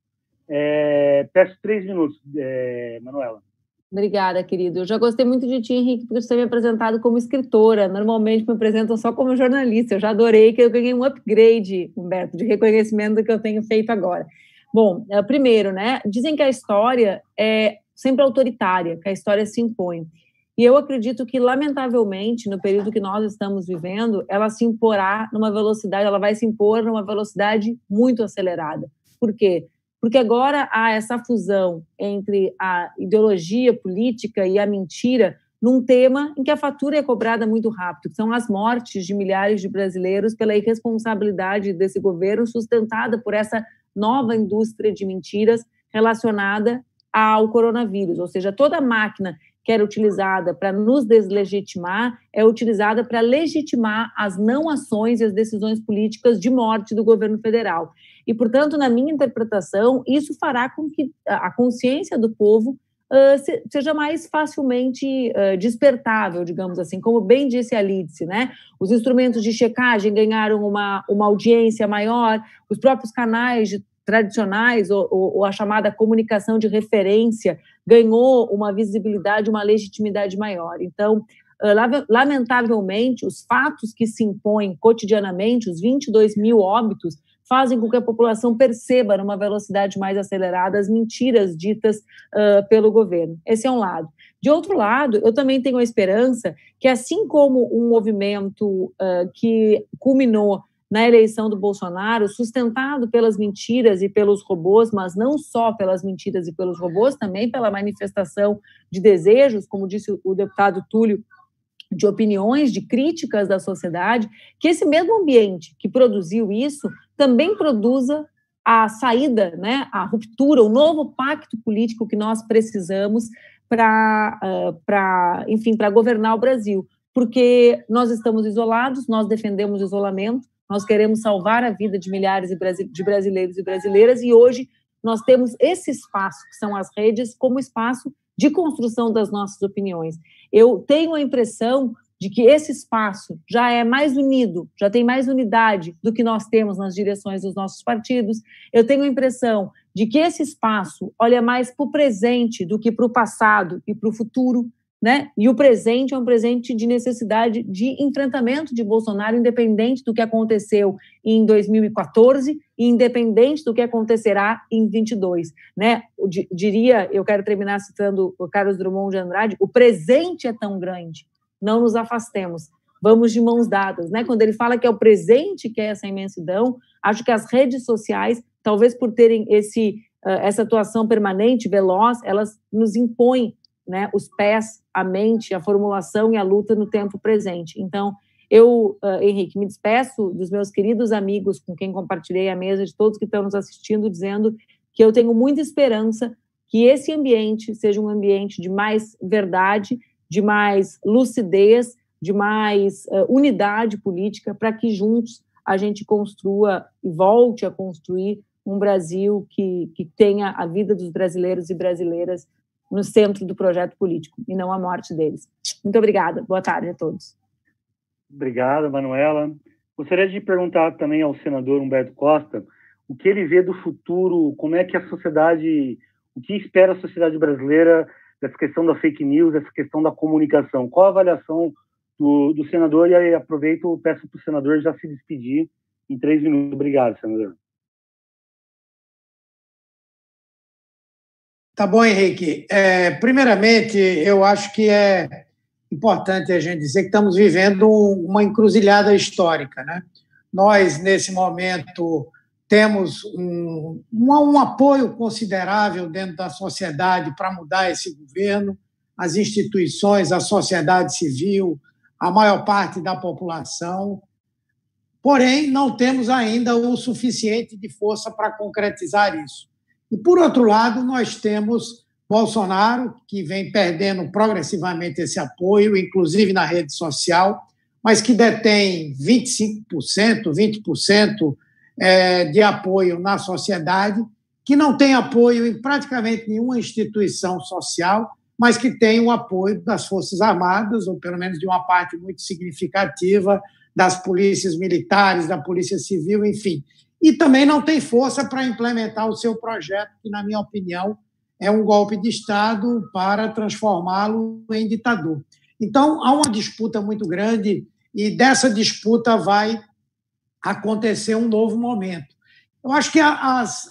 Peço 3 minutos, Manuela. Obrigada, querido. Eu já gostei muito de ti, Henrique, porque você tem me apresentado como escritora. Normalmente me apresentam só como jornalista. Eu já adorei que eu ganhei um upgrade, Humberto, de reconhecimento do que eu tenho feito agora. Bom, primeiro, né? Dizem que a história é sempre autoritária, que a história se impõe. E eu acredito que, lamentavelmente, no período que nós estamos vivendo, ela se imporá numa velocidade, ela vai se impor numa velocidade muito acelerada. Por quê? Porque agora há essa fusão entre a ideologia política e a mentira num tema em que a fatura é cobrada muito rápido, que são as mortes de milhares de brasileiros pela irresponsabilidade desse governo sustentada por essa nova indústria de mentiras relacionada ao coronavírus, ou seja, toda a máquina que era utilizada para nos deslegitimar é utilizada para legitimar as não ações e as decisões políticas de morte do governo federal. E, portanto, na minha interpretação, isso fará com que a consciência do povo seja mais facilmente despertável, digamos assim, como bem disse a Lídice, né? Os instrumentos de checagem ganharam uma audiência maior, os próprios canais tradicionais ou a chamada comunicação de referência ganhou uma visibilidade, uma legitimidade maior. Então, lamentavelmente, os fatos que se impõem cotidianamente, os 22 mil óbitos, fazem com que a população perceba numa velocidade mais acelerada as mentiras ditas pelo governo. Esse é um lado. De outro lado, eu também tenho a esperança que, assim como um movimento que culminou na eleição do Bolsonaro, sustentado pelas mentiras e pelos robôs, mas não só pelas mentiras e pelos robôs, também pela manifestação de desejos, como disse o deputado Túlio, de opiniões, de críticas da sociedade, que esse mesmo ambiente que produziu isso também produza a saída, né, a ruptura, o novo pacto político que nós precisamos para governar o Brasil. Porque nós estamos isolados, nós defendemos o isolamento, nós queremos salvar a vida de milhares de brasileiros e brasileiras, e hoje nós temos esse espaço, que são as redes, como espaço de construção das nossas opiniões. Eu tenho a impressão de que esse espaço já é mais unido, já tem mais unidade do que nós temos nas direções dos nossos partidos. Eu tenho a impressão de que esse espaço olha mais para o presente do que para o passado e para o futuro, né? E o presente é um presente de necessidade de enfrentamento de Bolsonaro, independente do que aconteceu em 2014 e independente do que acontecerá em 22, né? Eu quero terminar citando o Carlos Drummond de Andrade, o presente é tão grande, não nos afastemos, vamos de mãos dadas, né? Quando ele fala que é o presente que é essa imensidão, acho que as redes sociais, talvez por terem essa atuação permanente, veloz, elas nos impõem, né, os pés, a mente, a formulação e a luta no tempo presente. Então, eu, Henrique, me despeço dos meus queridos amigos com quem compartilhei a mesa, de todos que estão nos assistindo, dizendo que eu tenho muita esperança que esse ambiente seja um ambiente de mais verdade, de mais lucidez, de mais unidade política, para que juntos a gente construa e volte a construir um Brasil que tenha a vida dos brasileiros e brasileiras no centro do projeto político, e não a morte deles. Muito obrigada. Boa tarde a todos. Obrigado, Manuela. Gostaria de perguntar também ao senador Humberto Costa o que ele vê do futuro, como é que a sociedade, o que espera a sociedade brasileira dessa questão da fake news, dessa questão da comunicação. Qual a avaliação do senador? E aí aproveito, peço para o senador já se despedir em 3 minutos. Obrigado, senador. Tá bom, Henrique. Primeiramente, eu acho que é importante a gente dizer que estamos vivendo uma encruzilhada histórica, né? Nós, nesse momento, temos um apoio considerável dentro da sociedade para mudar esse governo, as instituições, a sociedade civil, a maior parte da população. Porém, não temos ainda o suficiente de força para concretizar isso. E, por outro lado, nós temos Bolsonaro, que vem perdendo progressivamente esse apoio, inclusive na rede social, mas que detém 25%, 20% de apoio na sociedade, que não tem apoio em praticamente nenhuma instituição social, mas que tem o apoio das Forças Armadas, ou pelo menos de uma parte muito significativa das polícias militares, da Polícia Civil, enfim. e também não tem força para implementar o seu projeto, que, na minha opinião, é um golpe de Estado para transformá-lo em ditador. Então, há uma disputa muito grande e dessa disputa vai acontecer um novo momento. Eu acho que as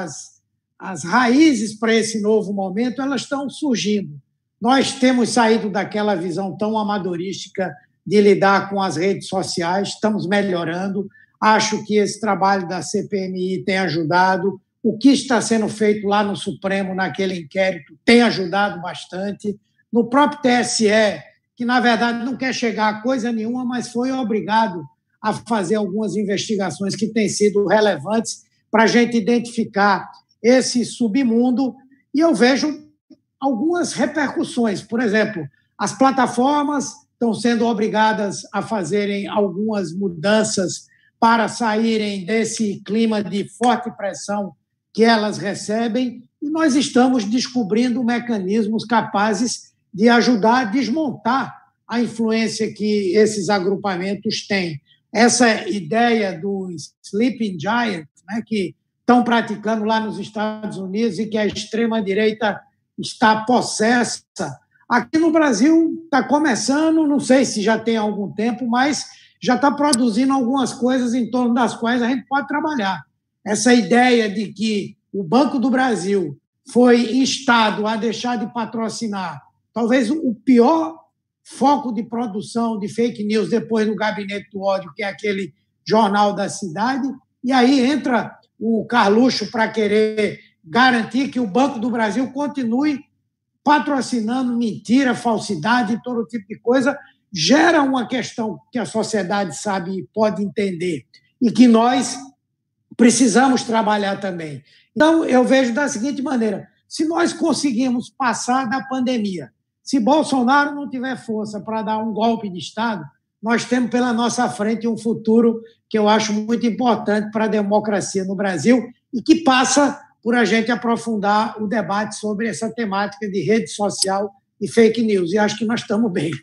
raízes para esse novo momento elas estão surgindo. Nós temos saído daquela visão tão amadorística de lidar com as redes sociais, estamos melhorando. Acho que esse trabalho da CPMI tem ajudado. O que está sendo feito lá no Supremo, naquele inquérito, tem ajudado bastante. No próprio TSE, que, na verdade, não quer chegar a coisa nenhuma, mas foi obrigado a fazer algumas investigações que têm sido relevantes para a gente identificar esse submundo. E eu vejo algumas repercussões. Por exemplo, as plataformas estão sendo obrigadas a fazerem algumas mudanças para saírem desse clima de forte pressão que elas recebem, e nós estamos descobrindo mecanismos capazes de ajudar a desmontar a influência que esses agrupamentos têm. Essa ideia do Sleeping Giant, né, que estão praticando lá nos Estados Unidos e que a extrema-direita está possessa, aqui no Brasil está começando, não sei se já tem algum tempo, mas já está produzindo algumas coisas em torno das quais a gente pode trabalhar. Essa ideia de que o Banco do Brasil foi instado a deixar de patrocinar talvez o pior foco de produção de fake news depois do Gabinete do Ódio, que é aquele jornal da cidade, e aí entra o Carluxo para querer garantir que o Banco do Brasil continue patrocinando mentira, falsidade e todo tipo de coisa, gera uma questão que a sociedade sabe e pode entender e que nós precisamos trabalhar também. Então, eu vejo da seguinte maneira: se nós conseguirmos passar da pandemia, se Bolsonaro não tiver força para dar um golpe de Estado, nós temos pela nossa frente um futuro que eu acho muito importante para a democracia no Brasil e que passa por a gente aprofundar o debate sobre essa temática de rede social e fake news. E acho que nós estamos bem.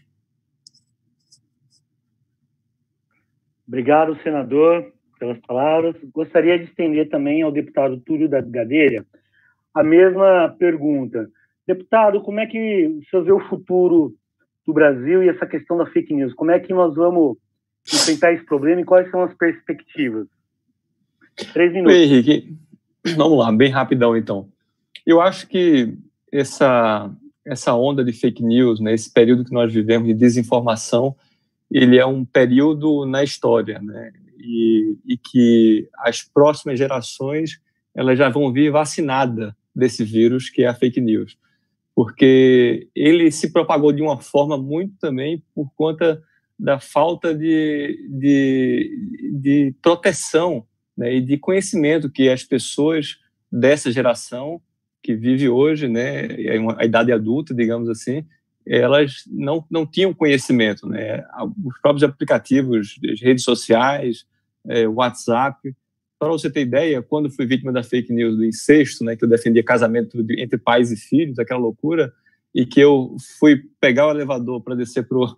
Obrigado, senador, pelas palavras. Gostaria de estender também ao deputado Túlio da Gadelha a mesma pergunta. Deputado, como é que o senhor vê o futuro do Brasil e essa questão da fake news? Como é que nós vamos enfrentar esse problema e quais são as perspectivas? 3 minutos. Oi, Henrique. Vamos lá, bem rapidão, então. Eu acho que essa onda de fake news, né, esse período que nós vivemos de desinformação, ele é um período na história, né, e que as próximas gerações elas já vão vir vacinada desse vírus que é a fake news, porque ele se propagou de uma forma muito também por conta da falta de proteção, né, e de conhecimento que as pessoas dessa geração que vive hoje, né, a idade adulta, digamos assim, elas não tinham conhecimento, né? Os próprios aplicativos, as redes sociais, WhatsApp. Para você ter ideia, quando fui vítima da fake news do incesto, né, que eu defendia casamento entre pais e filhos, aquela loucura, e que eu fui pegar o elevador para descer para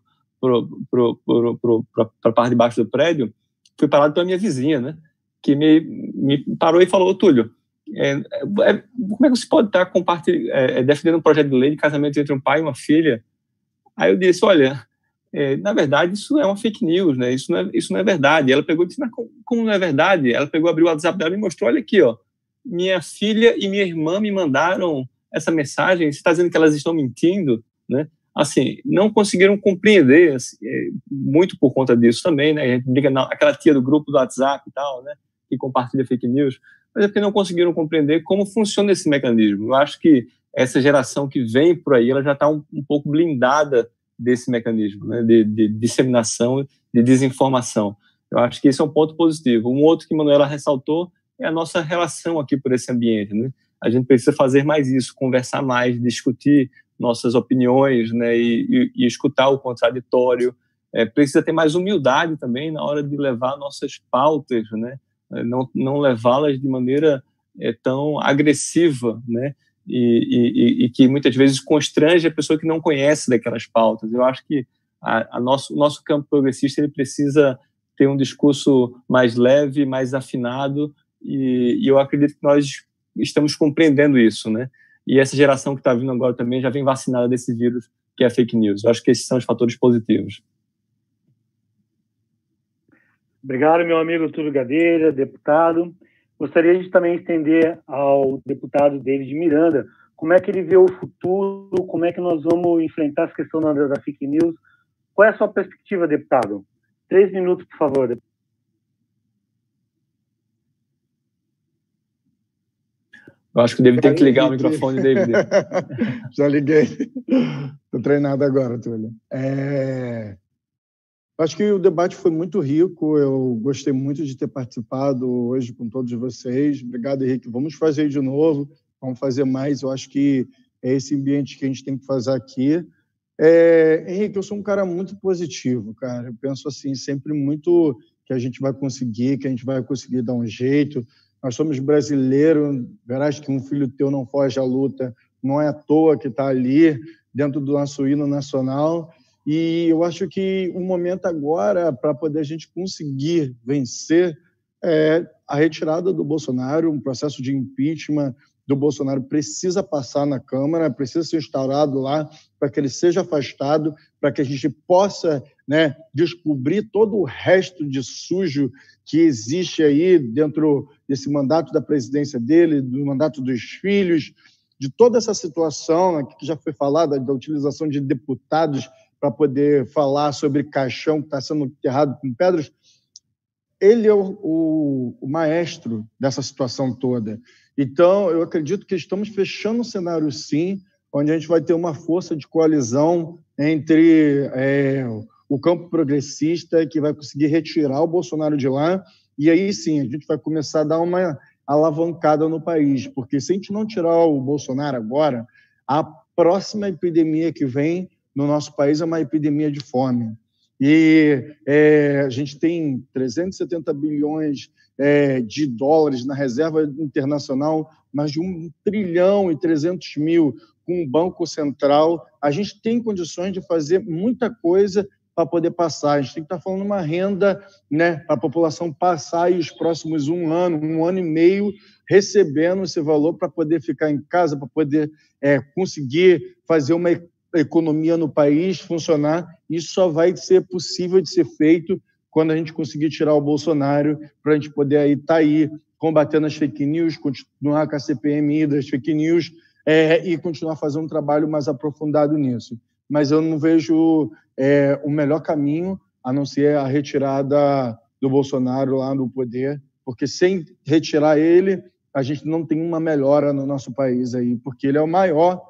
a parte de baixo do prédio, fui parado pela minha vizinha, né, que me parou e falou: Túlio, como é que você pode estar defendendo um projeto de lei de casamento entre um pai e uma filha? Aí eu disse: olha, na verdade isso é uma fake news, né? Isso não é verdade. Ela pegou e disse: mas como não é verdade? Ela pegou, abriu o WhatsApp dela e me mostrou: olha aqui, ó, minha filha e minha irmã me mandaram essa mensagem, você está dizendo que elas estão mentindo, né? Assim, não conseguiram compreender, assim, muito por conta disso também, né? A gente briga aquela tia do grupo do WhatsApp e tal, né, que compartilha fake news, mas é porque não conseguiram compreender como funciona esse mecanismo. Eu acho que essa geração que vem por aí, ela já está um pouco blindada desse mecanismo, né, de disseminação, de desinformação. Eu acho que esse é um ponto positivo. Um outro que a Manuela ressaltou é a nossa relação aqui por esse ambiente, né? A gente precisa fazer mais isso, conversar mais, discutir nossas opiniões, né, e escutar o contraditório. Precisa ter mais humildade também na hora de levar nossas pautas, né? Não levá-las de maneira tão agressiva, né? E que muitas vezes constrange a pessoa que não conhece daquelas pautas. Eu acho que o nosso campo progressista ele precisa ter um discurso mais leve, mais afinado, e eu acredito que nós estamos compreendendo isso, né? E essa geração que está vindo agora também já vem vacinada desse vírus, que é a fake news. Eu acho que esses são os fatores positivos. Obrigado, meu amigo Túlio Gadelha, deputado. Gostaria de também estender ao deputado David Miranda como é que ele vê o futuro, como é que nós vamos enfrentar essa questão da fake news. Qual é a sua perspectiva, deputado? 3 minutos, por favor. Eu acho que o David tem que ligar o microfone, David. Já liguei. Estou treinado agora, Túlio. Acho que o debate foi muito rico, eu gostei muito de ter participado hoje com todos vocês. Obrigado, Henrique. Vamos fazer de novo, vamos fazer mais. Eu acho que é esse ambiente que a gente tem que fazer aqui. Henrique, eu sou um cara muito positivo, cara. Eu penso assim, sempre muito que a gente vai conseguir, que a gente vai conseguir dar um jeito. Nós somos brasileiros, verás que um filho teu não foge à luta, não é à toa que está ali dentro do nosso hino nacional. E eu acho que o momento agora para poder a gente conseguir vencer é a retirada do Bolsonaro, um processo de impeachment do Bolsonaro precisa passar na Câmara, precisa ser instaurado lá para que ele seja afastado, para que a gente possa, né, descobrir todo o resto de sujo que existe aí dentro desse mandato da presidência dele, do mandato dos filhos, de toda essa situação, né, que já foi falada, da utilização de deputados para poder falar sobre caixão que está sendo enterrado com pedras. Ele é o maestro dessa situação toda. Então, eu acredito que estamos fechando um cenário, sim, onde a gente vai ter uma força de coalizão entre o campo progressista, que vai conseguir retirar o Bolsonaro de lá, e aí, sim, a gente vai começar a dar uma alavancada no país, porque se a gente não tirar o Bolsonaro agora, a próxima epidemia que vem no nosso país é uma epidemia de fome. E a gente tem 370 bilhões de dólares na reserva internacional, mais de 1 trilhão e 300 mil com o Banco Central. A gente tem condições de fazer muita coisa para poder passar. A gente tem que estar falando uma renda, né, para a população passar aí os próximos 1 ano e meio, recebendo esse valor para poder ficar em casa, para poder conseguir fazer uma economia no país funcionar. Isso só vai ser possível de ser feito quando a gente conseguir tirar o Bolsonaro, para a gente poder aí estar aí combatendo as fake news, continuar com a CPMI das fake news e continuar fazendo um trabalho mais aprofundado nisso. Mas eu não vejo o melhor caminho a não ser a retirada do Bolsonaro lá no poder, porque sem retirar ele, a gente não tem uma melhora no nosso país aí, porque ele é o maior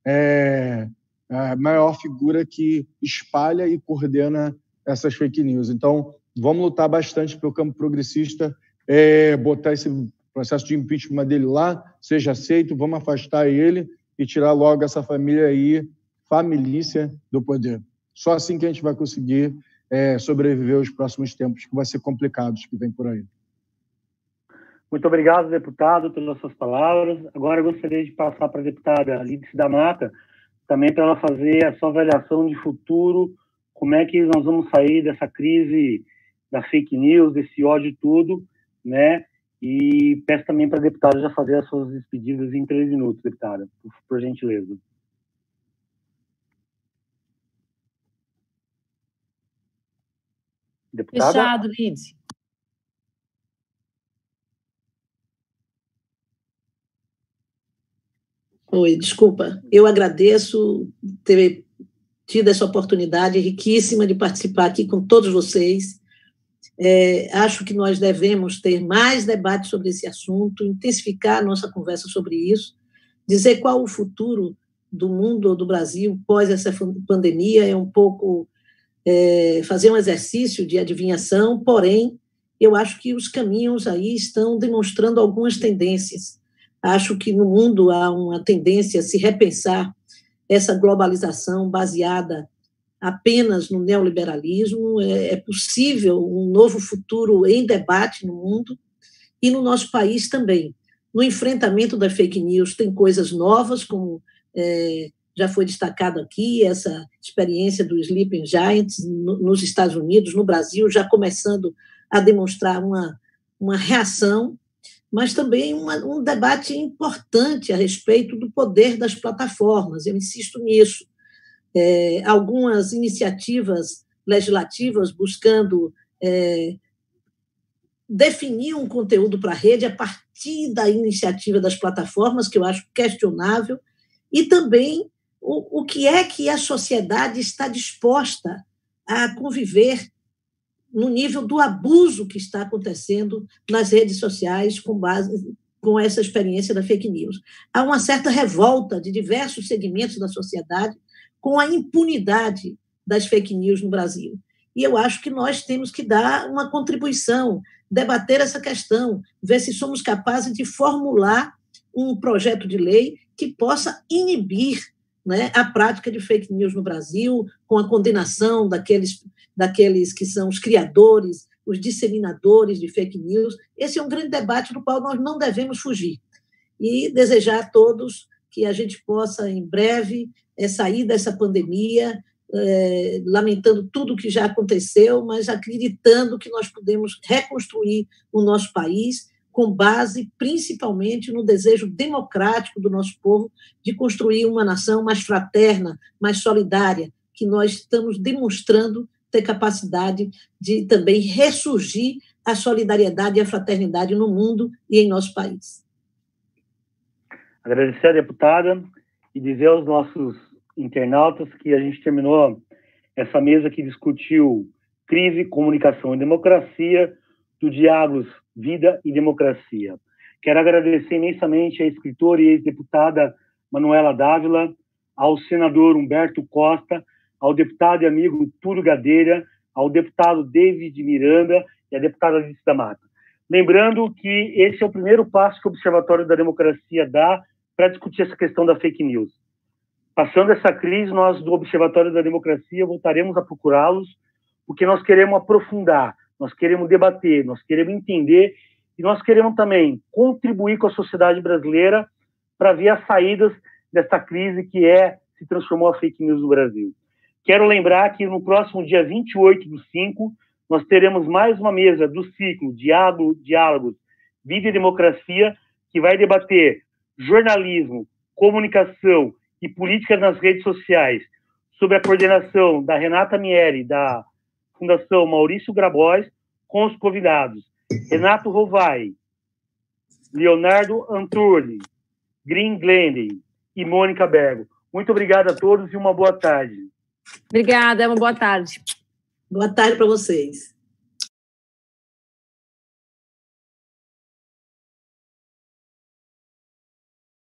a maior figura que espalha e coordena essas fake news. Então, vamos lutar bastante pelo campo progressista, botar esse processo de impeachment dele lá, seja aceito, vamos afastar ele e tirar logo essa família aí, familícia, do poder. Só assim que a gente vai conseguir sobreviver aos próximos tempos, que vai ser complicados, que vem por aí. Muito obrigado, deputado, pelas suas palavras. Agora eu gostaria de passar para a deputada Lídice da Mata, também para ela fazer a sua avaliação de futuro, como é que nós vamos sair dessa crise da fake news, desse ódio tudo, né? E peço também para a deputada já fazer as suas despedidas em 3 minutos, deputada, por gentileza. Deputada? Fechado, Lídice. Oi, desculpa. Eu agradeço ter tido essa oportunidade riquíssima de participar aqui com todos vocês. Acho que nós devemos ter mais debate sobre esse assunto, intensificar a nossa conversa sobre isso, dizer qual o futuro do mundo ou do Brasil pós essa pandemia é um pouco fazer um exercício de adivinhação, porém, eu acho que os caminhos aí estão demonstrando algumas tendências. Acho que no mundo há uma tendência a se repensar essa globalização baseada apenas no neoliberalismo. É possível um novo futuro em debate no mundo e no nosso país também. No enfrentamento da fake news tem coisas novas, como já foi destacado aqui, essa experiência do Sleeping Giants nos Estados Unidos, no Brasil, já começando a demonstrar uma reação, mas também um debate importante a respeito do poder das plataformas. Eu insisto nisso. Algumas iniciativas legislativas buscando definir um conteúdo para a rede a partir da iniciativa das plataformas, que eu acho questionável, e também o que é que a sociedade está disposta a conviver no nível do abuso que está acontecendo nas redes sociais com essa experiência da fake news. Há uma certa revolta de diversos segmentos da sociedade com a impunidade das fake news no Brasil. E eu acho que nós temos que dar uma contribuição, debater essa questão, ver se somos capazes de formular um projeto de lei que possa inibir, né, a prática de fake news no Brasil, com a condenação daqueles que são os criadores, os disseminadores de fake news. Esse é um grande debate do qual nós não devemos fugir. E desejar a todos que a gente possa, em breve, sair dessa pandemia, lamentando tudo o que já aconteceu, mas acreditando que nós podemos reconstruir o nosso país com base, principalmente, no desejo democrático do nosso povo de construir uma nação mais fraterna, mais solidária, que nós estamos demonstrando ter capacidade de também ressurgir a solidariedade e a fraternidade no mundo e em nosso país. Agradecer a deputada e dizer aos nossos internautas que a gente terminou essa mesa que discutiu crise, comunicação e democracia, do Diálogos, Vida e Democracia. Quero agradecer imensamente à escritora e ex-deputada Manuela Dávila, ao senador Humberto Costa, ao deputado e amigo Túlio Gadelha, ao deputado David Miranda e à deputada Alice da Mata. Lembrando que esse é o primeiro passo que o Observatório da Democracia dá para discutir essa questão da fake news. Passando essa crise, nós do Observatório da Democracia voltaremos a procurá-los, porque nós queremos aprofundar, nós queremos debater, nós queremos entender e nós queremos também contribuir com a sociedade brasileira para ver as saídas dessa crise que se transformou a fake news no Brasil. Quero lembrar que no próximo dia 28/5, nós teremos mais uma mesa do ciclo Diálogos, Vida e Democracia, que vai debater jornalismo, comunicação e política nas redes sociais, sob a coordenação da Renata Mieri, da Fundação Maurício Grabois, com os convidados Renato Rovai, Leonardo Anturli, Green Glendy e Mônica Bergo. Muito obrigado a todos e uma boa tarde. Obrigada, uma boa tarde. Boa tarde para vocês.